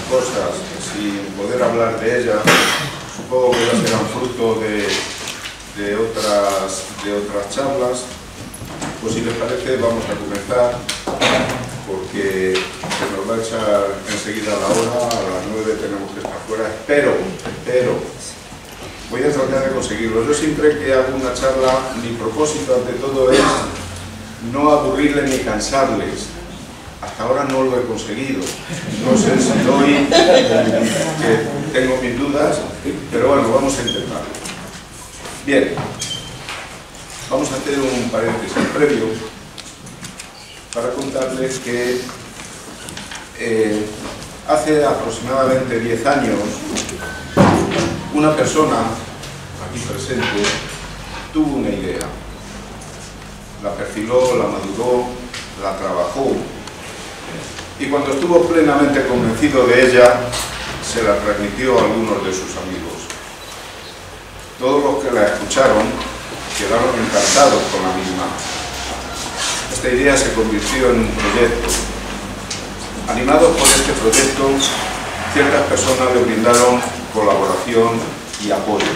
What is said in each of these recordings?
cosas sin poder hablar de ellas. Supongo que ya serán fruto de otras charlas. Pues si les parece vamos a comenzar, porque se nos va a echar enseguida la hora. A las 9 tenemos que estar fuera. Espero, voy a tratar de conseguirlo. Yo siempre que hago una charla, mi propósito ante todo es no aburrirles ni cansarles. Hasta ahora no lo he conseguido. No sé si hoy, que tengo mis dudas, pero bueno, vamos a intentarlo. Bien, vamos a hacer un paréntesis previo para contarles que hace aproximadamente 10 años una persona aquí presente tuvo una idea, la perfiló, la maduró, la trabajó, y cuando estuvo plenamente convencido de ella se la transmitió a algunos de sus amigos. Todos los que la escucharon quedaron encantados con la misma. Esta idea se convirtió en un proyecto. Animados por este proyecto, ciertas personas le brindaron colaboración y apoyo.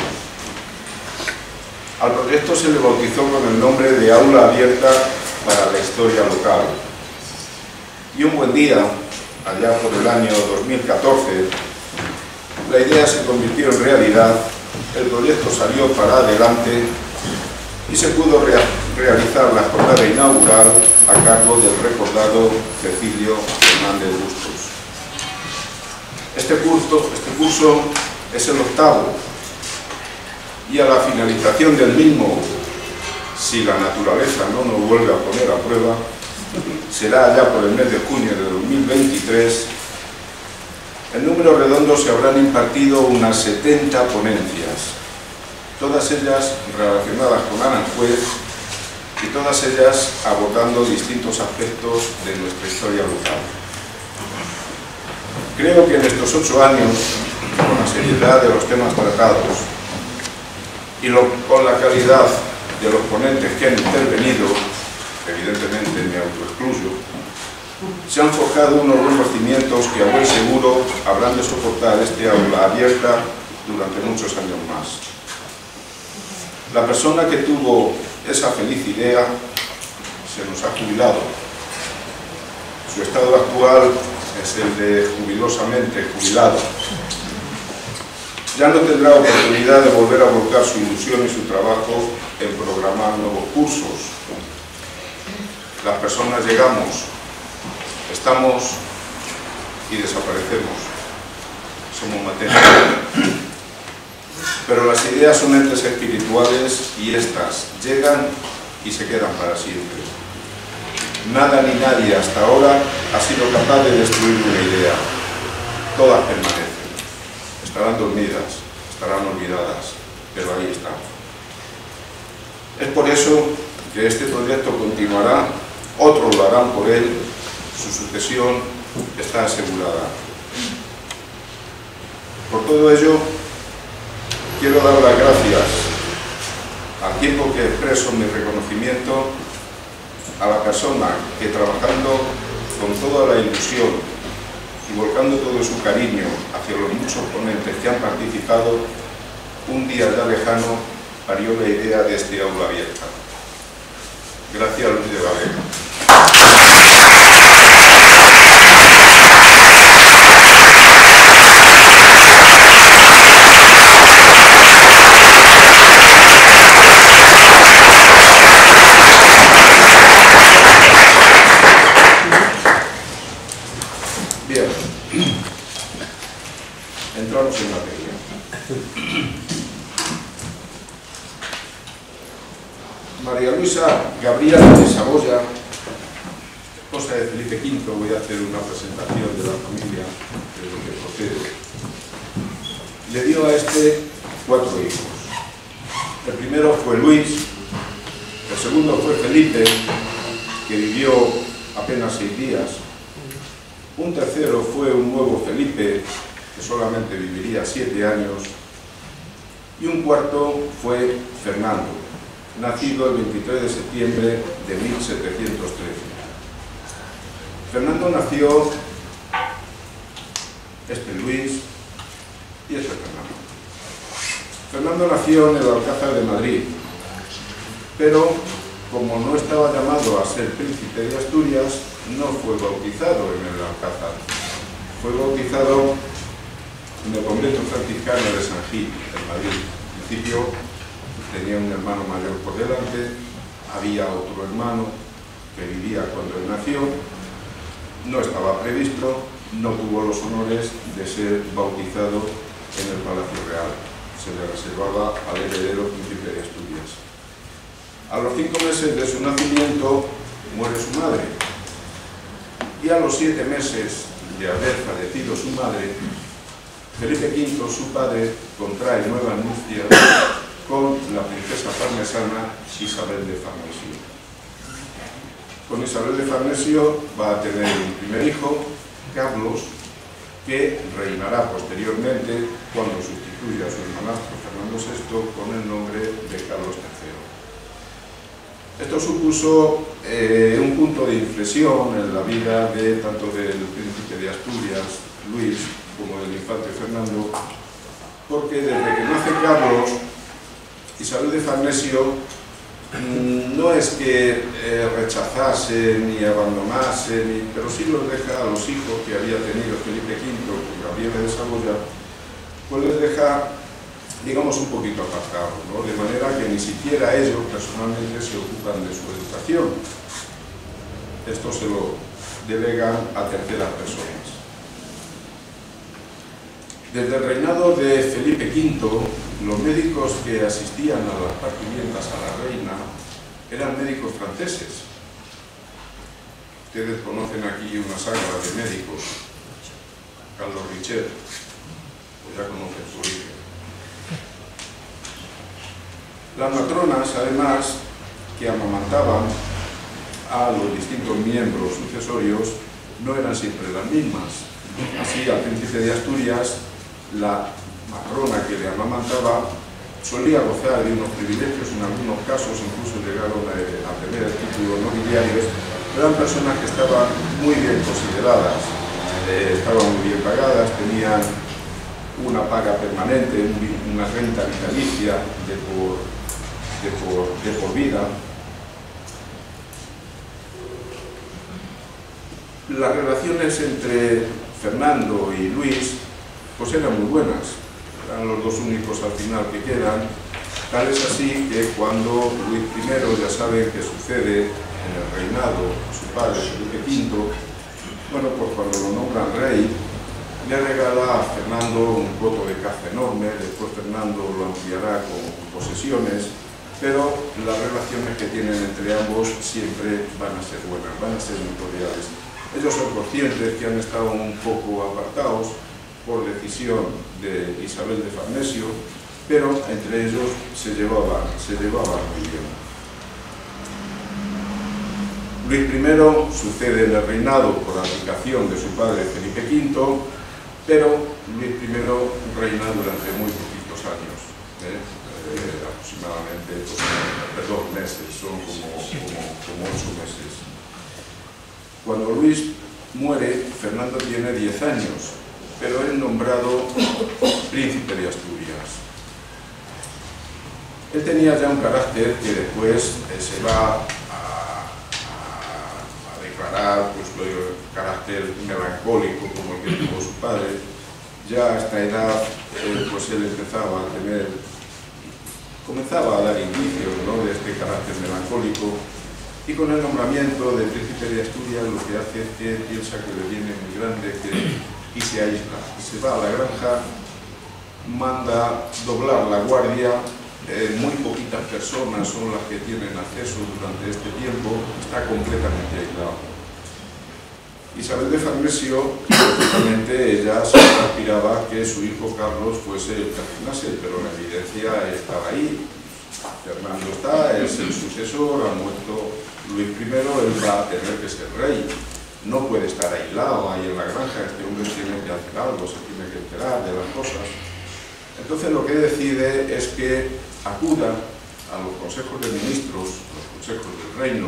Al proyecto se le bautizó con el nombre de Aula Abierta para la Historia Local. Y un buen día, allá por el año 2014, la idea se convirtió en realidad, el proyecto salió para adelante y se pudo realizar la jornada inaugural a cargo del recordado Cecilio Fernández Bustos. Este curso es el octavo, y a la finalización del mismo, si la naturaleza no nos vuelve a poner a prueba, será ya por el mes de junio de 2023, en número redondo se habrán impartido unas 70 ponencias, todas ellas relacionadas con Aranjuez y todas ellas abordando distintos aspectos de nuestra historia local. Creo que en estos 8 años, con la seriedad de los temas tratados y con la calidad de los ponentes que han intervenido, evidentemente me autoexcluyo, se han forjado unos buenos cimientos que a buen seguro habrán de soportar este aula abierta durante muchos años más. La persona que tuvo esa feliz idea se nos ha jubilado. Su estado actual es el de jubilosamente jubilado. Ya no tendrá oportunidad de volver a volcar su ilusión y su trabajo en programar nuevos cursos. Las personas llegamos, estamos y desaparecemos. Somos materia. Pero las ideas son entes espirituales y estas llegan y se quedan para siempre. Nada ni nadie hasta ahora ha sido capaz de destruir una idea. Todas permanecen. Estarán dormidas, estarán olvidadas, pero ahí están. Es por eso que este proyecto continuará, otros lo harán por él, su sucesión está asegurada. Por todo ello, quiero dar las gracias, al tiempo que expreso mi reconocimiento, a la persona que, trabajando con toda la ilusión y volcando todo su cariño hacia los muchos ponentes que han participado, un día ya lejano parió la idea de este aula abierta. Gracias, Luis de la Vega. Bien, entramos en materia. María Luisa Gabriela de Saboya, esposa de Felipe V, voy a hacer una presentación de la familia de lo que procede. Le dio a este 4 hijos. El primero fue Luis, el segundo fue Felipe, que vivió apenas 6 días. Un tercero fue un nuevo Felipe, que solamente viviría 7 años. Y un cuarto fue Fernando, nacido el 23 de septiembre de 1713. Fernando nació este Luis y este Fernando. Fernando nació en el Alcázar de Madrid, pero como no estaba llamado a ser príncipe de Asturias, no fue bautizado en el Alcázar. Fue bautizado en el convento franciscano de San Gil, en Madrid. En principio tenía un hermano mayor por delante, había otro hermano que vivía cuando él nació, no estaba previsto, no tuvo los honores de ser bautizado en el Palacio Real. Se le reservaba al heredero príncipe de Asturias. A los 5 meses de su nacimiento muere su madre, y a los 7 meses de haber fallecido su madre, Felipe V, su padre, contrae nuevas nupcias con la princesa parmesana Isabel de Farnesio. Con Isabel de Farnesio va a tener un primer hijo, Carlos, que reinará posteriormente cuando sustituya a su hermanastro Fernando VI con el nombre de Carlos III. Esto supuso un punto de inflexión en la vida tanto del príncipe de Asturias, Luis, como del infante Fernando, porque desde que nace Carlos, Isabel de Farnesio no es que rechazase ni abandonase, pero sí los deja a los hijos que había tenido Felipe V con Gabriela de Saboya, pues les deja, digamos, un poquito apartados, ¿no? De manera que ni siquiera ellos personalmente se ocupan de su educación. Esto se lo delegan a terceras personas. Desde el reinado de Felipe V, los médicos que asistían a las parturientas a la reina eran médicos franceses. Ustedes conocen aquí una saga de médicos, Carlos Richer, pues ya conocen su origen. Las matronas, además, que amamantaban a los distintos miembros sucesorios, no eran siempre las mismas. Así, al príncipe de Asturias, la matrona que le amamantaba solía gozar de unos privilegios, en algunos casos incluso llegaron a tener títulos nobiliarios. Eran personas que estaban muy bien consideradas, estaban muy bien pagadas, tenían una paga permanente, una renta vitalicia de por vida. Las relaciones entre Fernando y Luis pues eran muy buenas, eran los dos únicos al final que quedan. Tal es así que cuando Luis I, ya saben que sucede en el reinado a su padre Felipe V, bueno, pues cuando lo nombran rey, le regala a Fernando un coto de caza enorme. Después Fernando lo ampliará con posesiones, pero las relaciones que tienen entre ambos siempre van a ser buenas, van a ser muy cordiales. Ellos son conscientes que han estado un poco apartados por decisión de Isabel de Farnesio, pero entre ellos se llevaban muy bien. Luis I sucede en el reinado por abdicación de su padre Felipe V, pero Luis I reina durante muy poquitos años, aproximadamente 2 meses, son como 8 meses. Cuando Luis muere, Fernando tiene 10 años, pero es nombrado príncipe de Asturias. Él tenía ya un carácter que después se va a declarar, pues, carácter melancólico como el que tuvo su padre. Ya a esta edad, pues él comenzaba a dar indicios, ¿no?, de este carácter melancólico, y con el nombramiento de príncipe de Asturias lo que hace es que piensa que le viene muy grande y se aísla, se va a la granja, manda doblar la guardia, muy poquitas personas son las que tienen acceso durante este tiempo, está completamente aislado. Isabel de Farnesio, lógicamente, ella se aspiraba que su hijo Carlos fuese el que reinase, pero la evidencia estaba ahí. Fernando está, es el sucesor, ha muerto Luis I, él va a tener que ser rey. No puede estar aislado ahí en la granja, este hombre tiene que hacer algo, se tiene que enterar de las cosas. Entonces lo que decide es que acuda a los consejos de ministros, los consejos del reino,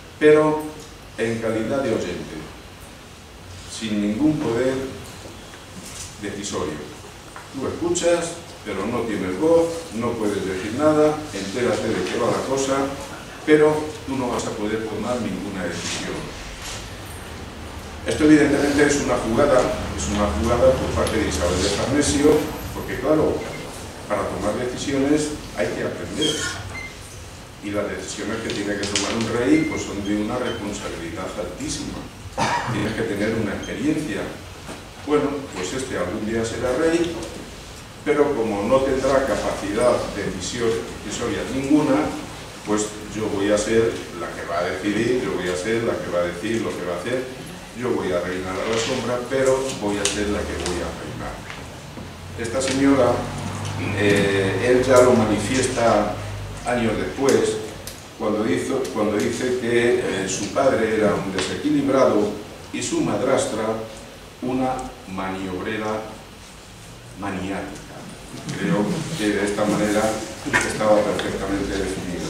pero en calidad de oyente, sin ningún poder decisorio. Tú escuchas, pero no tienes voz, no puedes decir nada, entérate de qué va la cosa, pero tú no vas a poder tomar ninguna decisión. Esto evidentemente es una jugada por parte de Isabel de Farnesio, porque claro, para tomar decisiones hay que aprender. Y las decisiones que tiene que tomar un rey pues son de una responsabilidad altísima. Tienes que tener una experiencia. Bueno, pues algún día será rey, pero como no tendrá capacidad decisoria ninguna, pues yo voy a ser la que va a decidir, yo voy a ser la que va a decir lo que va a hacer, yo voy a reinar a la sombra, pero voy a ser la que voy a reinar. Esta señora, él ya lo manifiesta años después, cuando dice que su padre era un desequilibrado y su madrastra una maniobrera maniática. Creo que de esta manera estaba perfectamente definido.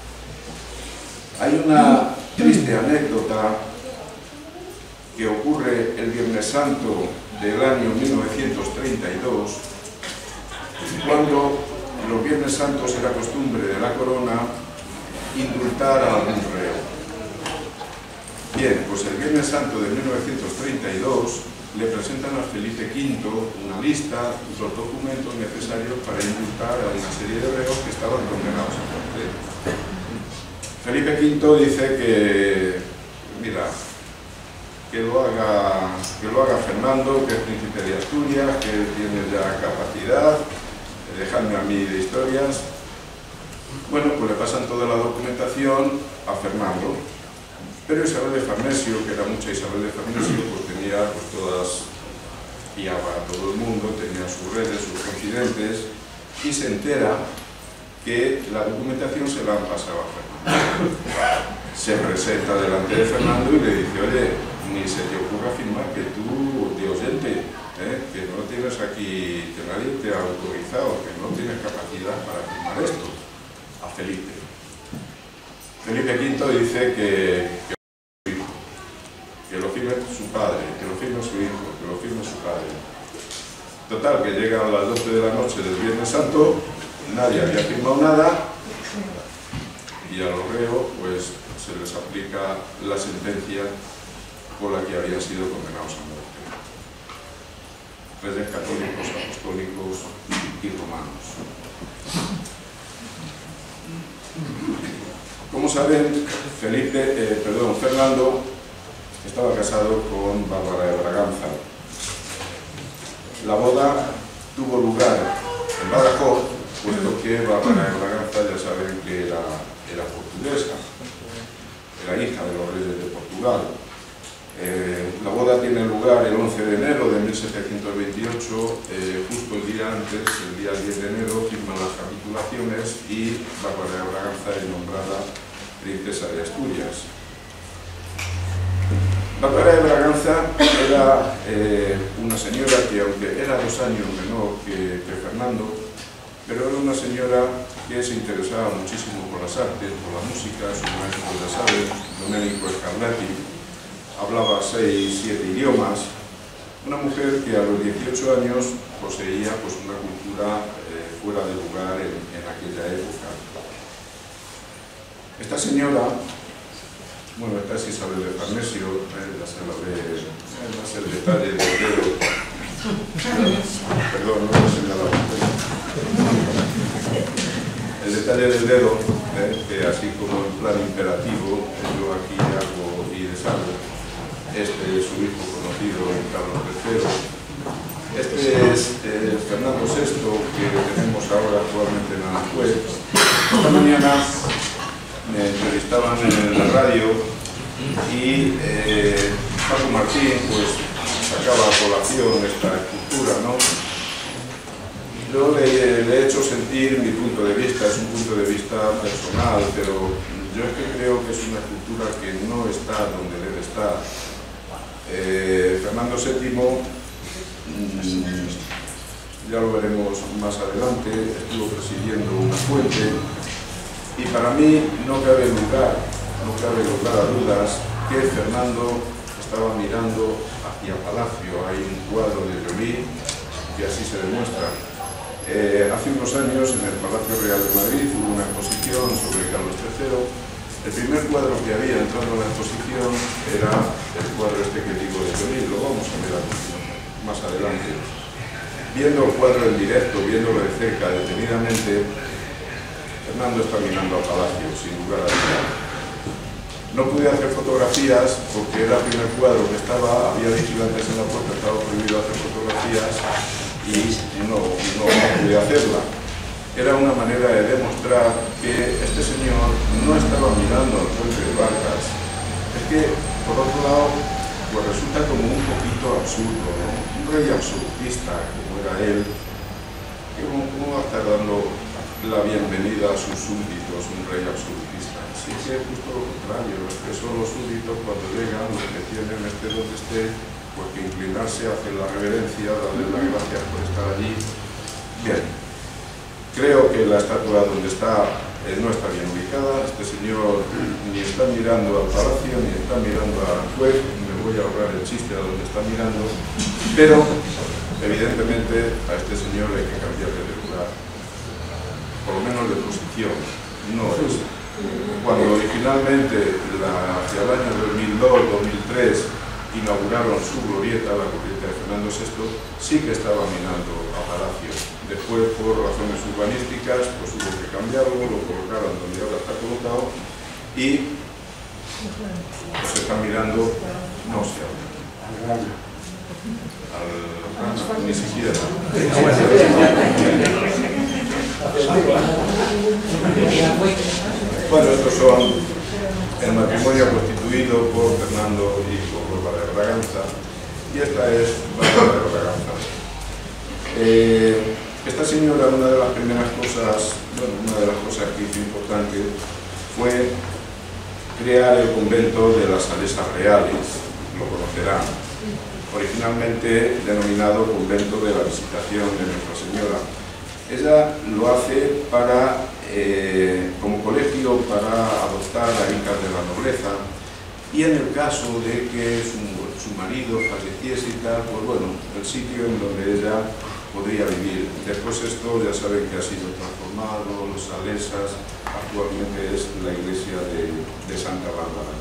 Hay una triste anécdota que ocurre el Viernes Santo del año 1932, cuando en los Viernes Santos era costumbre de la corona indultar a algún reo. Bien, pues el Viernes Santo de 1932 le presentan a Felipe V una lista, los documentos necesarios para indultar a una serie de reos que estaban condenados a muerte. Felipe V dice que, mira, que lo haga Fernando, que es príncipe de Asturias, que tiene ya capacidad, dejadme a mí de historias. Bueno, pues le pasan toda la documentación a Fernando, pero Isabel de Farnesio, que era mucha Isabel de Farnesio, pues tenía pues todas, guiaba a todo el mundo, tenía sus redes, sus confidentes, y se entera que la documentación se la han pasado a Fernando. Se presenta delante de Fernando y le dice, oye, ni se te ocurra afirmar que tú, de oyente, que no tienes aquí, que nadie te ha autorizado, que no tienes capacidad para firmar esto, a Felipe. Felipe V dice que lo firme su padre, que lo firme su hijo, que lo firme su padre. Total, que llegan a las 12 de la noche del Viernes Santo, nadie había firmado nada, y a los reos pues se les aplica la sentencia por la que habían sido condenados a muerte. Reyes católicos, apostólicos y romanos. Como saben, Fernando estaba casado con Bárbara de Braganza. La boda tuvo lugar en Badajoz, puesto que Bárbara de Braganza ya saben que era portuguesa, era hija de los reyes de Portugal. La boda tiene lugar el 11 de enero de 1728, justo el día antes, el día 10 de enero, firman las capitulaciones y Bárbara de Braganza es nombrada princesa de Asturias. Bárbara de Braganza era una señora que, aunque era 2 años menor que Fernando, pero era una señora que se interesaba muchísimo por las artes, por la música. Su maestro, ya saben, Domenico Scarlatti, hablaba 6-7 idiomas, una mujer que a los 18 años poseía pues, una cultura fuera de lugar en aquella época. Esta señora, bueno, esta es Isabel de Farnesio, ya se la ve, es el detalle del dedo, perdón, no he señalado, el detalle del dedo, que así como en plan imperativo, yo aquí hago y deshago. Este es su hijo conocido, Carlos III. Este es Fernando VI, que tenemos ahora actualmente en Aranjuez. Esta mañana me entrevistaban en la radio y Paco Martín pues sacaba a colación esta escultura, ¿no? Yo le he hecho sentir mi punto de vista, es un punto de vista personal, pero yo es que creo que es una escultura que no está donde debe estar. Fernando VII, ya lo veremos más adelante, estuvo presidiendo una fuente y para mí no cabe lugar a dudas que Fernando estaba mirando hacia Palacio. Hay un cuadro de Joly que así se demuestra. Hace unos años en el Palacio Real de Madrid hubo una exposición sobre Carlos III. El primer cuadro que había entrando en la exposición era el cuadro este que digo de Joly. Lo vamos a ver más adelante. Viendo el cuadro en directo, viéndolo de cerca, detenidamente, Fernando está mirando a Palacio, sin lugar a dudas. No pude hacer fotografías porque era el primer cuadro que había vigilantes en la puerta, estaba prohibido hacer fotografías y no pude hacerla. Era una manera de demostrar que este señor no estaba mirando al puente de Barcas. Es que, por otro lado, pues resulta como un poquito absurdo, ¿no? Un rey absurdista, como era él, que ¿cómo va a estar dando la bienvenida a sus súbditos, un rey absurdista? Sí que es justo lo contrario, es que son los súbditos cuando llegan, los que tienen donde esté, pues que inclinarse, hacer la reverencia, darle las gracias por estar allí. Bien, creo que la estatua donde está no está bien ubicada. Este señor ni está mirando al palacio, ni está mirando al juez. Me voy a ahorrar el chiste a donde está mirando, pero evidentemente a este señor hay que cambiarle de lugar, por lo menos de posición. No es. Cuando originalmente, hacia el año 2002-2003, inauguraron su glorieta, la glorieta de Fernando VI, sí que estaba mirando a Palacio. Después, por razones urbanísticas, pues hubo que cambiarlo, lo colocaron donde ahora está colocado y pues está mirando, no sé, ni siquiera. Bueno, estos son el matrimonio constituido por Fernando y por Bárbara de Braganza, y esta es Bárbara de Braganza. Esta señora, una de las cosas que hizo importante fue crear el convento de las Salesas Reales, lo conocerán, originalmente denominado Convento de la Visitación de Nuestra Señora. Ella lo hace como colegio para adoptar a hijas de la nobleza, y en el caso de que su marido falleciese y tal, pues bueno, el sitio en donde ella podría vivir. Después esto ya saben que ha sido transformado, los Salesas, actualmente es la iglesia de Santa Bárbara.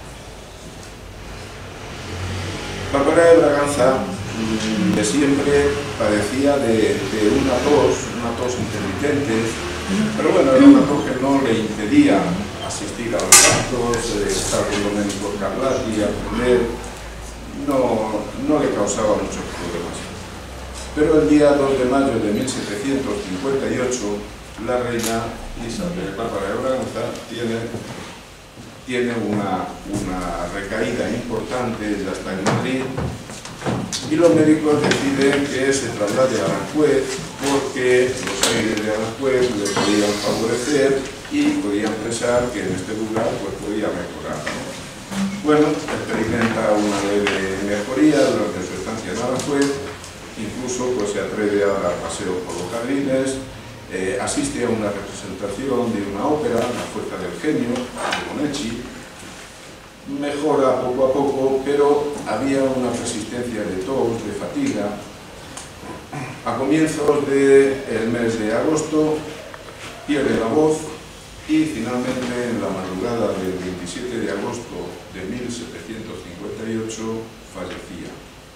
Bárbara de Braganza de siempre padecía de una tos intermitente, pero bueno, era una tos que no le impedía asistir a los actos, estar con Domenico Scarlatti, aprender, no le causaba muchos problemas. Pero el día 2 de mayo de 1758, la reina Isabel Bárbara de Braganza tiene una recaída importante, ya está en Madrid, y los médicos deciden que se traslade a Aranjuez porque los aires de Aranjuez le podían favorecer y podían pensar que en este lugar pues podía mejorar, ¿no? Bueno, experimenta una leve mejoría durante su estancia en Aranjuez, incluso pues se atreve a dar paseos por los jardines, asiste a una representación de una ópera, La Fuerza del Genio, de Bonetti. Mejora poco a poco, pero había una persistencia de tos, de fatiga. A comienzos del mes de agosto pierde la voz y finalmente en la madrugada del 27 de agosto de 1758 fallecía.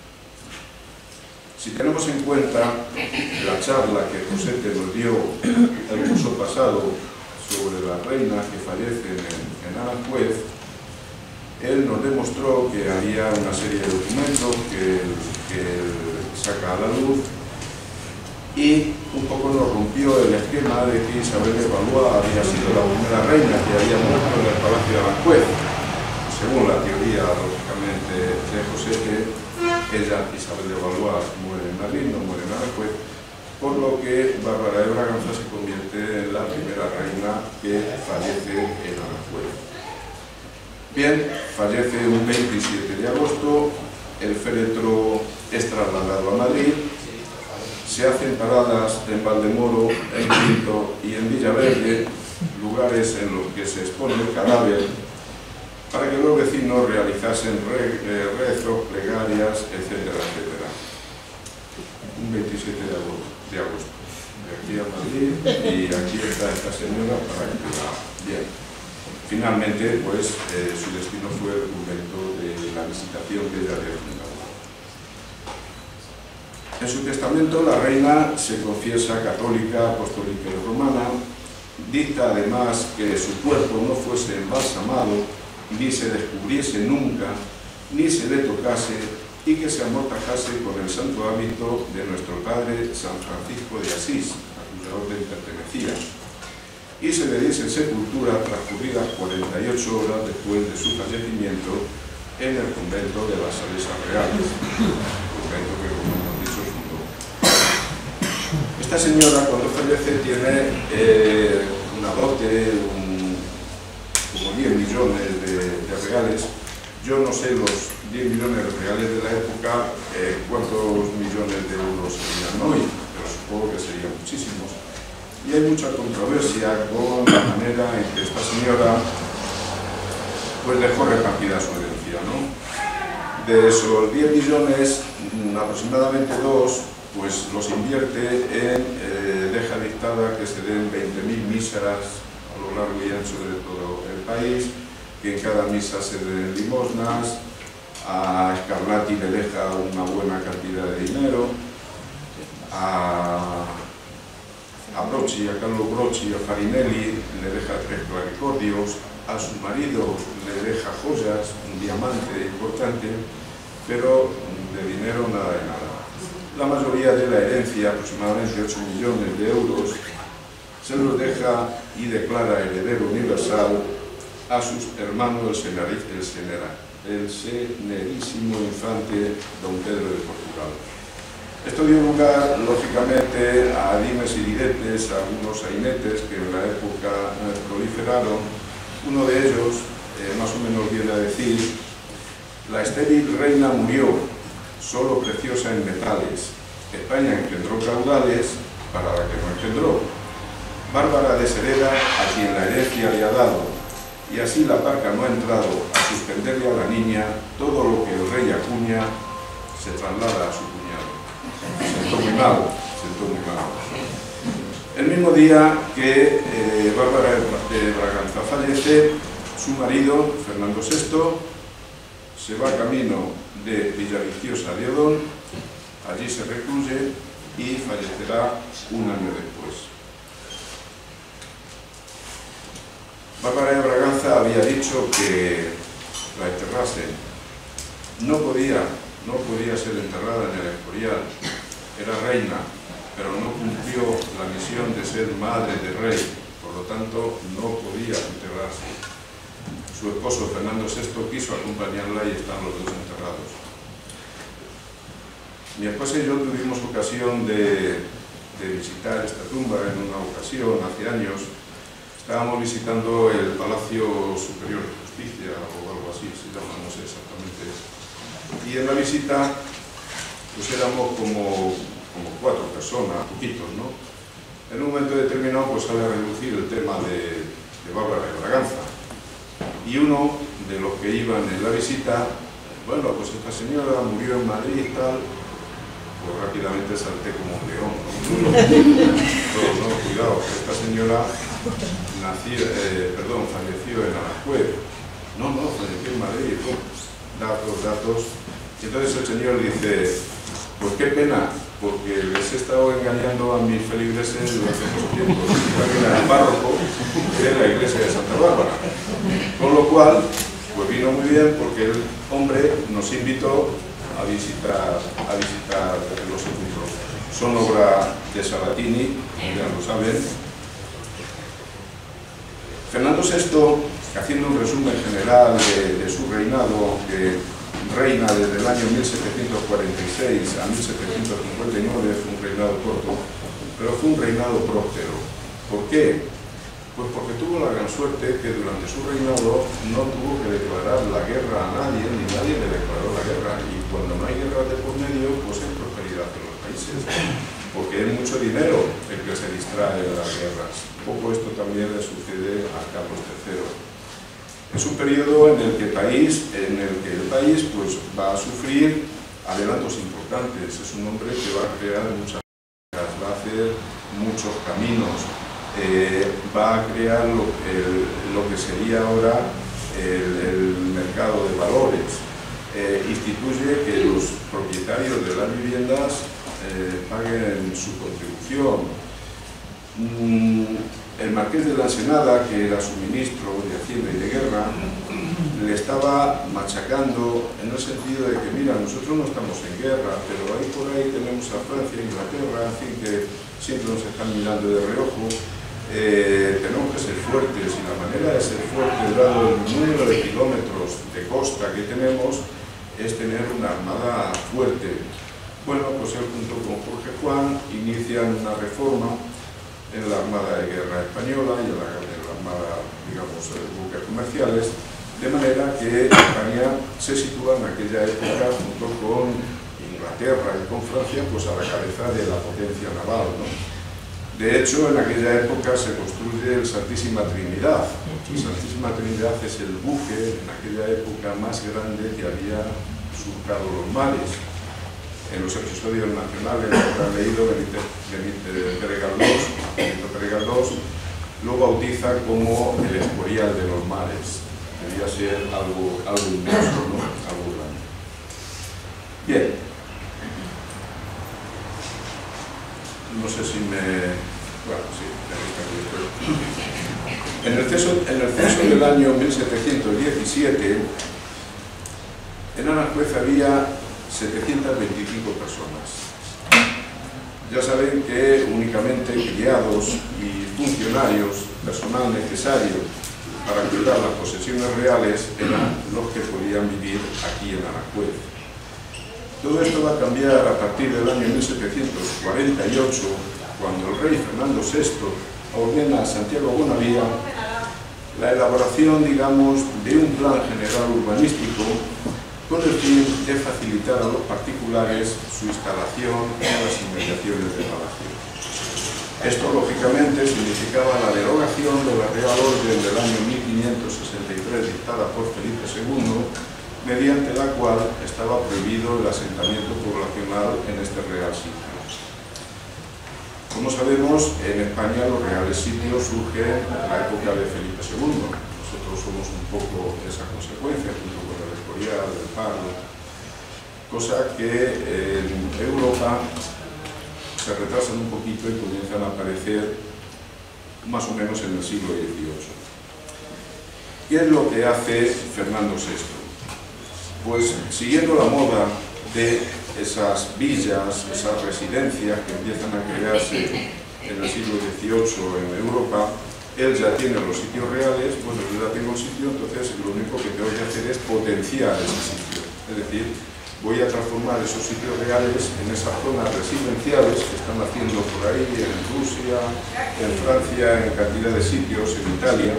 Si tenemos en cuenta la charla que Josete nos dio el curso pasado sobre las reinas que fallecen en Aranjuez, él nos demostró que había una serie de documentos que él saca a la luz y un poco nos rompió el esquema de que Isabel de Valois había sido la primera reina que había muerto en el Palacio de Aranjuez. Según la teoría, lógicamente, de Josete, ella, Isabel de Valois, muere en Madrid, no muere en Aranjuez, por lo que Bárbara de Braganza se convierte en la primera reina que fallece en Aranjuez. Bien, fallece un 27 de agosto, el féretro es trasladado a Madrid, se hacen paradas en Valdemoro, en Quinto y en Villaverde, lugares en los que se expone el cadáver, para que los vecinos realizasen rezos, plegarias, etcétera, etcétera. Un 27 de agosto. De aquí a Madrid, y aquí está esta señora para que la bien. Finalmente, pues, su destino fue el convento de la Visitación que ella había fundado. En su testamento, la reina se confiesa católica, apostólica y romana. Dicta además que su cuerpo no fuese embalsamado, ni se descubriese nunca, ni se le tocase, y que se amortajase con el santo hábito de nuestro padre San Francisco de Asís, a cuya orden pertenecía, y se le diese sepultura transcurridas 48 horas después de su fallecimiento en el convento de las Salesas Reales, convento que, como hemos dicho, fundó. Esta señora, cuando fallece, tiene una dote, como 10 millones de reales. Yo no sé los 10 millones de reales de la época, cuántos millones de euros serían hoy, pero supongo que serían muchísimos. Y hay mucha controversia con la manera en que esta señora pues dejó repartida su herencia, ¿no? De esos 10 millones, aproximadamente 2, pues los invierte en, deja dictada que se den 20.000 míseras a lo largo y ancho de todo el país, que en cada misa se den limosnas. A Scarlatti le deja una buena cantidad de dinero, a Brocci, a Carlo Brocci, a Farinelli le deja 3 clavicordios, a su marido le deja joyas, un diamante importante, pero de dinero nada de nada. La mayoría de la herencia, aproximadamente 8 millones de euros, se los deja y declara heredero universal a sus hermanos el senerísimo infante don Pedro de Portugal. Esto dio lugar, lógicamente, a dimes y diretes, a algunos sainetes que en la época proliferaron. Uno de ellos, más o menos viene a decir: la estéril reina murió, solo preciosa en metales. España engendró caudales para la que no engendró. Bárbara deshereda a quien la herencia le ha dado, y así la parca no ha entrado a suspenderle a la niña todo lo que el rey acuña, se traslada a su cuñado. Sentó muy mal, sentó muy mal. El mismo día que Bárbara de Braganza fallece, su marido, Fernando VI, se va camino de Villaviciosa de Odón, allí se recluye y fallecerá un año después. Bárbara de Braganza había dicho que la enterrasen. No podía ser enterrada en el Escorial. Era reina, pero no cumplió la misión de ser madre de rey, por lo tanto no podía enterrarse. Su esposo Fernando VI quiso acompañarla y están los dos enterrados. Mi esposa y yo tuvimos ocasión de visitar esta tumba en una ocasión, hace años. Estábamos visitando el Palacio Superior de Justicia, o algo así se llama, no sé exactamente. Y en la visita, pues éramos como 4 personas, poquitos, ¿no? En un momento determinado, pues sale a relucir el tema de Bárbara de Braganza. Y uno de los que iban en la visita, bueno, pues esta señora murió en Madrid y tal, pues rápidamente salté como un león, ¿no? Todos, no, cuidado, esta señora falleció en Aranjuez. No, falleció en Madrid, ¿no? Datos. Y entonces el señor dice: pues qué pena, porque les he estado engañando a mis feligreses durante mucho tiempo. También era el párroco de la iglesia de Santa Bárbara. Con lo cual, pues vino muy bien, porque el hombre nos invitó a visitar los sepulcros. Son obra de Sabatini, ya lo saben. Fernando VI, haciendo un resumen general de su reinado, que reina desde el año 1746 a 1759, fue un reinado corto, pero fue un reinado próspero. ¿Por qué? Pues porque tuvo la gran suerte que durante su reinado no tuvo que declarar la guerra a nadie, ni nadie le declaró la guerra. Y cuando no hay guerra de por medio, pues hay prosperidad en los países, porque es mucho dinero el que se distrae de las guerras. Un poco esto también le sucede a Carlos III. En Es un periodo en el que el país pues, va a sufrir adelantos importantes. Es un hombre que va a crear muchas cosas, va a hacer muchos caminos, va a crear lo que sería ahora el mercado de valores, instituye que los propietarios de las viviendas paguen su contribución. El marqués de la Ensenada, que era su ministro de Hacienda y de Guerra, le estaba machacando en el sentido de que, mira, nosotros no estamos en guerra, pero ahí por ahí tenemos a Francia, Inglaterra, en fin, que siempre nos están mirando de reojo. Tenemos que ser fuertes, y la manera de ser fuertes, dado el número de kilómetros de costa que tenemos, es tener una armada fuerte. Bueno, pues él junto con Jorge Juan inician una reforma en la Armada de Guerra Española y en la Armada, digamos, de buques comerciales, de manera que España se sitúa en aquella época, junto con Inglaterra y con Francia, pues a la cabeza de la potencia naval, ¿no? De hecho, en aquella época se construye el Santísima Trinidad. El Santísima Trinidad es el buque, en aquella época, más grande que había surcado los mares. En los episodios nacionales que han leído, Benito Pérez Galdós lo bautiza como el Escorial de los mares. Debía ser algo inmenso, ¿no? Algo grande. Bien. No sé si me... Bueno, sí, en el censo del año 1717, en Aranjuez había 725 personas. Ya saben que únicamente criados y funcionarios, personal necesario para cuidar las posesiones reales, eran los que podían vivir aquí en Aranjuez. Todo esto va a cambiar a partir del año 1748, cuando el rey Fernando VI ordena a Santiago Bonavía la elaboración, digamos, de un plan general urbanístico con el fin de facilitar a los particulares su instalación en las inmediaciones del palacio. Esto, lógicamente, significaba la derogación de la Real Orden del año 1563 dictada por Felipe II, mediante la cual estaba prohibido el asentamiento poblacional en este real sitio. Como sabemos, en España los reales sitios surgen en la época de Felipe II. Nosotros somos un poco esa consecuencia, junto con el Escorial, el Pardo, cosa que en Europa se retrasan un poquito y comienzan a aparecer más o menos en el siglo XVIII. ¿Qué es lo que hace Fernando VI? Pues siguiendo la moda de esas villas, esas residencias que empiezan a crearse en el siglo XVIII en Europa, él ya tiene los sitios reales. Bueno, yo ya tengo el sitio, entonces lo único que tengo que hacer es potenciar ese sitio. Es decir, voy a transformar esos sitios reales en esas zonas residenciales que están haciendo por ahí, en Rusia, en Francia, en cantidad de sitios, en Italia.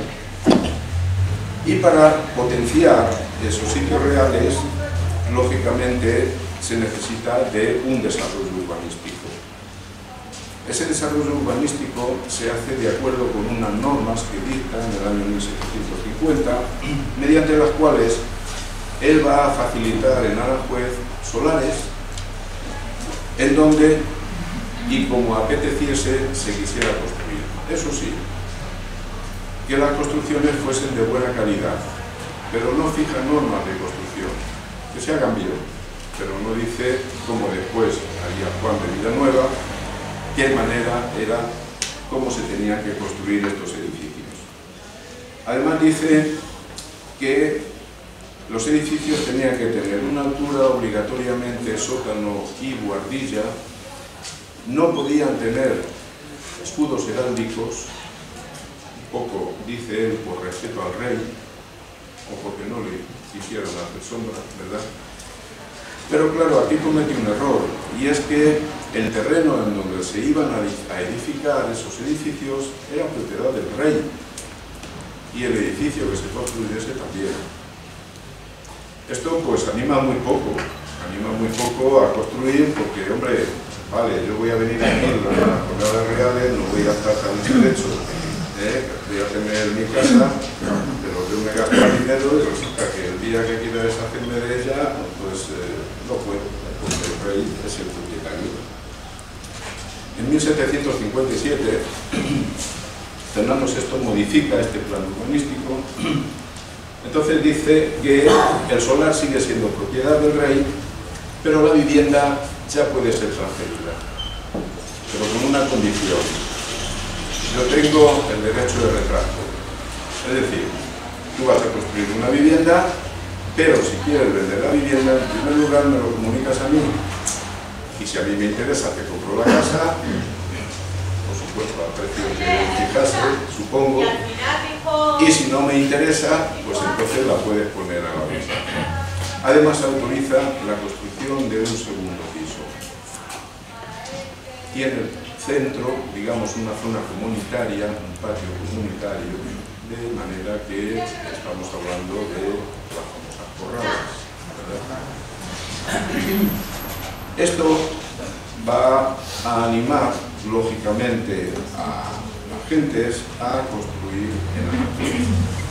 Y para potenciar esos sitios reales, lógicamente, se necesita de un desarrollo urbanístico. Ese desarrollo urbanístico se hace de acuerdo con unas normas que dicta en el año 1750, mediante las cuales él va a facilitar en Aranjuez solares en donde y como apeteciese se quisiera construir. Eso sí, que las construcciones fuesen de buena calidad, pero no fija normas de construcción, que se hagan bien, pero no dice, como después haría Juan de Villanueva, qué manera era, cómo se tenían que construir estos edificios. Además dice que los edificios tenían que tener una altura obligatoriamente sótano y buhardilla, no podían tener escudos heráldicos, poco, dice él, por respeto al rey, o porque no le quisieran hacer sombra, ¿verdad? Pero claro, aquí comete un error, y es que el terreno en donde se iban a edificar esos edificios era propiedad del rey, y el edificio que se construyese también. Esto pues anima muy poco a construir, porque, hombre, vale, yo voy a venir aquí en las jornadas reales, no voy a estar tan estrecho, voy a tener mi casa, pero de un me gastar dinero y resulta que el día que quiera deshacerme de ella, pues no puedo, porque el rey es el propietario. En 1757, Fernando VI modifica este plan urbanístico. Entonces dice que el solar sigue siendo propiedad del rey, pero la vivienda ya puede ser transferida, pero con una condición: yo tengo el derecho de retracto. Es decir, tú vas a construir una vivienda, pero si quieres vender la vivienda, en primer lugar me lo comunicas a mí, y si a mí me interesa te compro la casa, por supuesto al precio que fijase, supongo, y si no me interesa, pues entonces la puedes poner a la venta. Además autoriza la construcción de un segundo piso. Y en el centro, digamos, una zona comunitaria, un patio comunitario, de manera que estamos hablando de las famosas corralas, ¿verdad? Esto va a animar, lógicamente, a las gentes a construir en Aranjuez.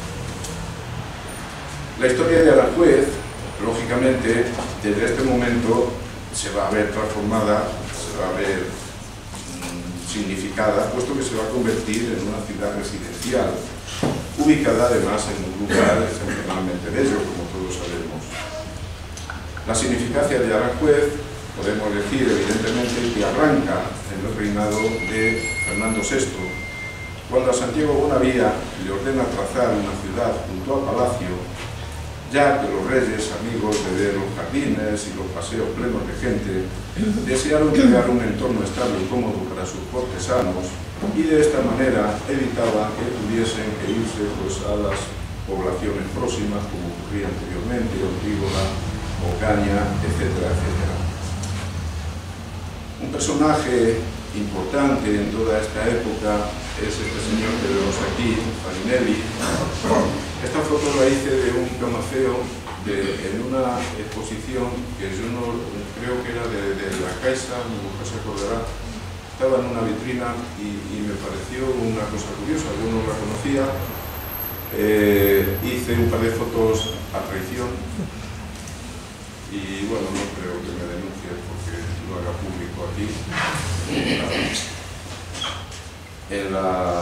La historia de Aranjuez, lógicamente, desde este momento se va a ver transformada, se va a ver significada, puesto que se va a convertir en una ciudad residencial, ubicada además en un lugar excepcionalmente bello, como todos sabemos. La significancia de Aranjuez, podemos decir evidentemente que arranca en el reinado de Fernando VI, cuando a Santiago Bonavía le ordena trazar una ciudad junto al palacio, ya que los reyes, amigos de ver los jardines y los paseos plenos de gente, desearon crear un entorno estable y cómodo para sus cortesanos, y de esta manera evitaba que tuviesen que irse pues, a las poblaciones próximas, como ocurría anteriormente, Ortígola, Ocaña, etcétera, etcétera. Un personaje importante en toda esta época es este señor que vemos aquí, Farinelli. Esta foto la hice de un camafeo en una exposición que yo no creo que era de la Caixa, mi mujer se acordará. Estaba en una vitrina y me pareció una cosa curiosa, yo no la conocía. Hice un par de fotos a traición y bueno, no creo que me denuncie porque lo haga público aquí. En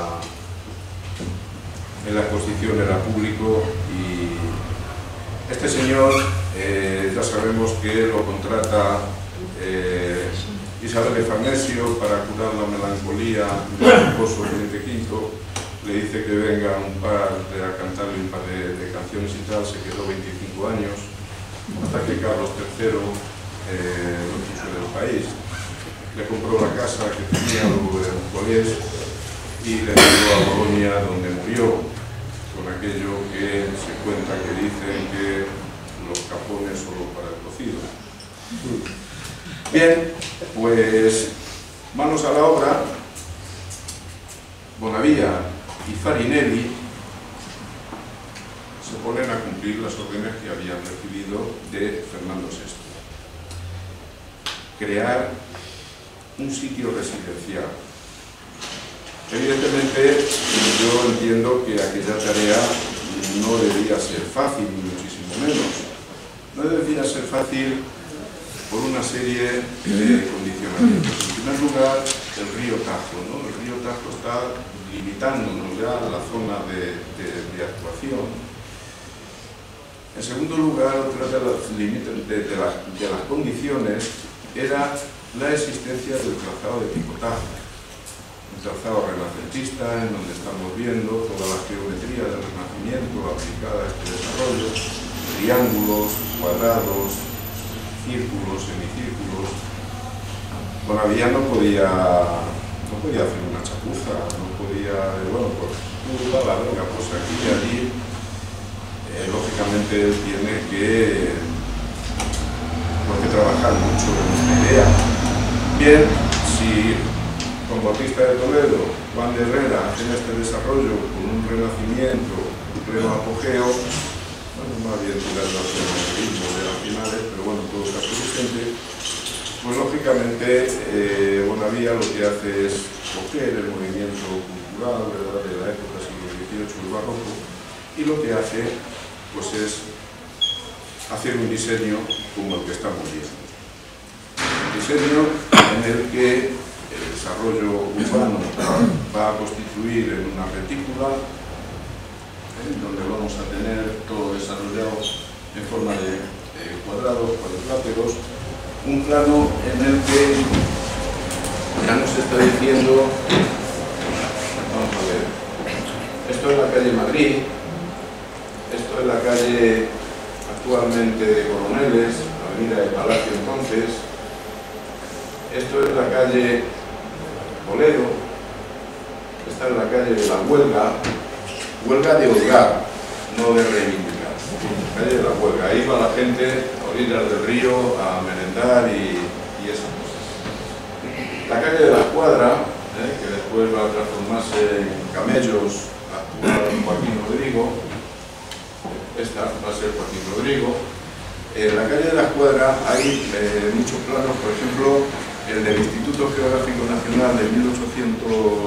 la exposición era público y este señor ya sabemos que lo contrata Isabel de Farnesio para curar la melancolía del esposo Felipe V. Le dice que venga a cantarle un par de canciones y tal. Se quedó 25 años hasta que Carlos III lo puso del país. Le compró la casa que tenía luego de Montpellier y le llevó a Bolonia, donde murió, con aquello que se cuenta que dicen que los capones solo para el cocido. Bien, pues manos a la obra. Bonavía y Farinelli se ponen a cumplir las órdenes que habían recibido de Fernando VI. Crear un sitio residencial. Evidentemente, yo entiendo que aquella tarea no debía ser fácil, ni muchísimo menos. No debía ser fácil por una serie de condicionamientos. En primer lugar, el río Tajo, ¿no? El río Tajo está limitándonos ya la zona de actuación. En segundo lugar, otra de las condiciones era la existencia del trazado de picotaje, un trazado renacentista en donde estamos viendo toda la geometría del Renacimiento aplicada a este desarrollo, triángulos, cuadrados, círculos, semicírculos. Bonavía no podía hacer una chapuza, no podía, bueno, pues la venga, pues aquí y allí, lógicamente él tiene que trabajar mucho en esta idea. Bien, si con Bautista de Toledo, Juan de Herrera hacen este desarrollo con un renacimiento, un pleno apogeo, bueno, más bien tirando hacia el modernismo de las finales, pero bueno, en todo caso vigente, pues lógicamente Bonavía lo que hace es coger el movimiento cultural, ¿verdad?, de la época siglo XVIII, el barroco, y y lo que hace pues es hacer un diseño como el que estamos viendo. Un diseño en el que el desarrollo urbano va a constituir en una retícula, donde vamos a tener todo desarrollado en forma de cuadrados, cuadriláteros, un plano en el que ya nos está diciendo, vamos a ver, esto es la calle Madrid, esto es la calle actualmente de Coroneles, avenida de Palacio entonces, esto es la calle Toledo, esta es la calle de la Huelga, huelga de holgar, no de reivindicar, calle de la Huelga, ahí va la gente a orillas del río a merendar y esas cosas. La calle de la Cuadra, que después va a transformarse en Camellos, actual Joaquín Rodrigo, esta va a ser Joaquín Rodrigo. En la calle de la Cuadra hay muchos planos, por ejemplo, el del Instituto Geográfico Nacional de 1880,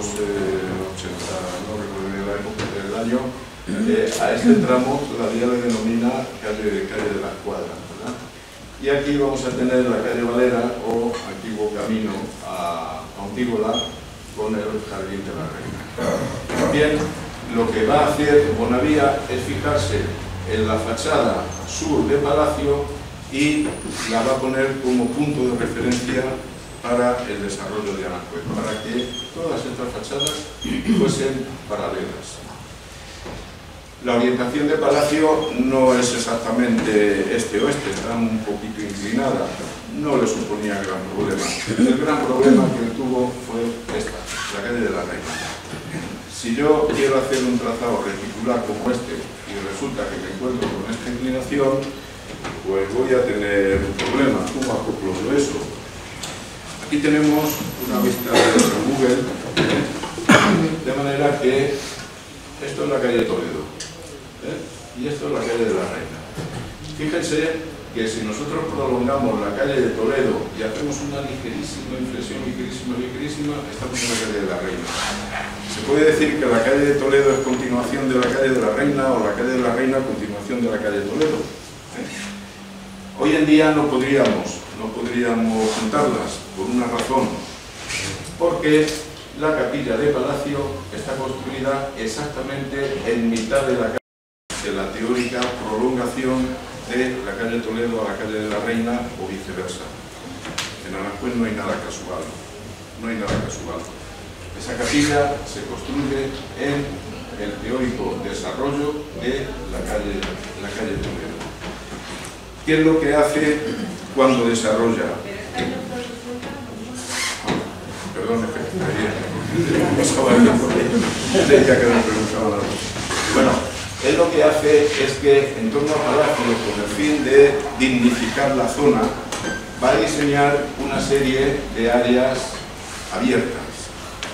no recuerdo la época del año, a este tramo todavía le denomina calle de la Cuadra, ¿verdad? Y aquí vamos a tener la calle Valera o antiguo camino a Ontígola con el Jardín de la Reina. También lo que va a hacer Bonavía es fijarse en la fachada sur de Palacio y la va a poner como punto de referencia para el desarrollo de Aranjuez, para que todas estas fachadas fuesen paralelas. La orientación de Palacio no es exactamente este-oeste, está un poquito inclinada, no le suponía gran problema. El gran problema que tuvo fue esta, la calle de la Reina. Si yo quiero hacer un trazado reticular como este y resulta que me encuentro con esta inclinación, pues voy a tener un problema. ¿Cómo acoplo eso? Aquí tenemos una vista de Google, de manera que esto es la calle Toledo, y esto es la calle de la Reina. Fíjense que si nosotros prolongamos la calle de Toledo y hacemos una ligerísima inflexión, ligerísima, estamos en la calle de la Reina. Se puede decir que la calle de Toledo es continuación de la calle de la Reina o la calle de la Reina continuación de la calle de Toledo. Hoy en día no podríamos juntarlas por una razón, porque la capilla de Palacio está construida exactamente en mitad de la calle, de la teórica prolongación de la calle Toledo a la calle de la Reina o viceversa. En Aranjuez no hay nada casual, no hay nada casual. Esa capilla se construye en el teórico desarrollo de la calle Toledo. ¿Qué es lo que hace cuando desarrolla? Perdón, bueno, él lo que hace es que en torno a Palacio, con el fin de dignificar la zona, va a diseñar una serie de áreas abiertas.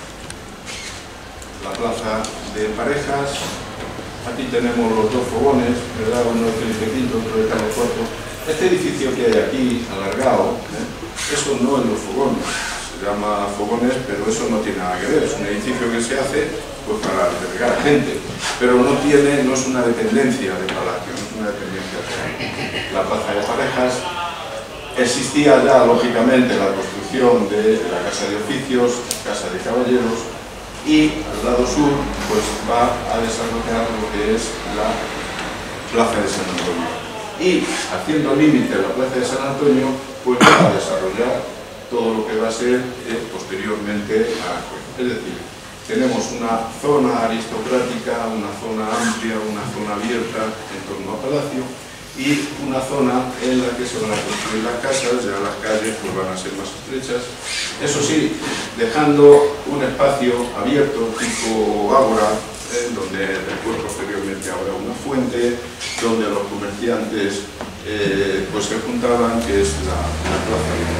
La plaza de Parejas, aquí tenemos los dos fogones, ¿verdad? Uno de Felipe V, otro de Carlos IV. Este edificio que hay aquí, alargado, eso no es los fogones, se llama fogones, pero eso no tiene nada que ver, es un edificio que se hace pues, para albergar gente, pero no es una dependencia de Palacio, no es una dependencia de la plaza de Parejas. Existía ya, lógicamente, la construcción de la casa de oficios, casa de caballeros, y al lado sur pues, va a desarrollar lo que es la plaza de San Antonio. Y haciendo límite a la plaza de San Antonio, pues va a desarrollar todo lo que va a ser posteriormente Aranjuez. Es decir, tenemos una zona aristocrática, una zona amplia, una zona abierta en torno a Palacio y una zona en la que se van a construir las casas, ya las calles pues van a ser más estrechas. Eso sí, dejando un espacio abierto tipo ágora, donde después posteriormente habrá una fuente, donde los comerciantes pues se juntaban, que es la plaza de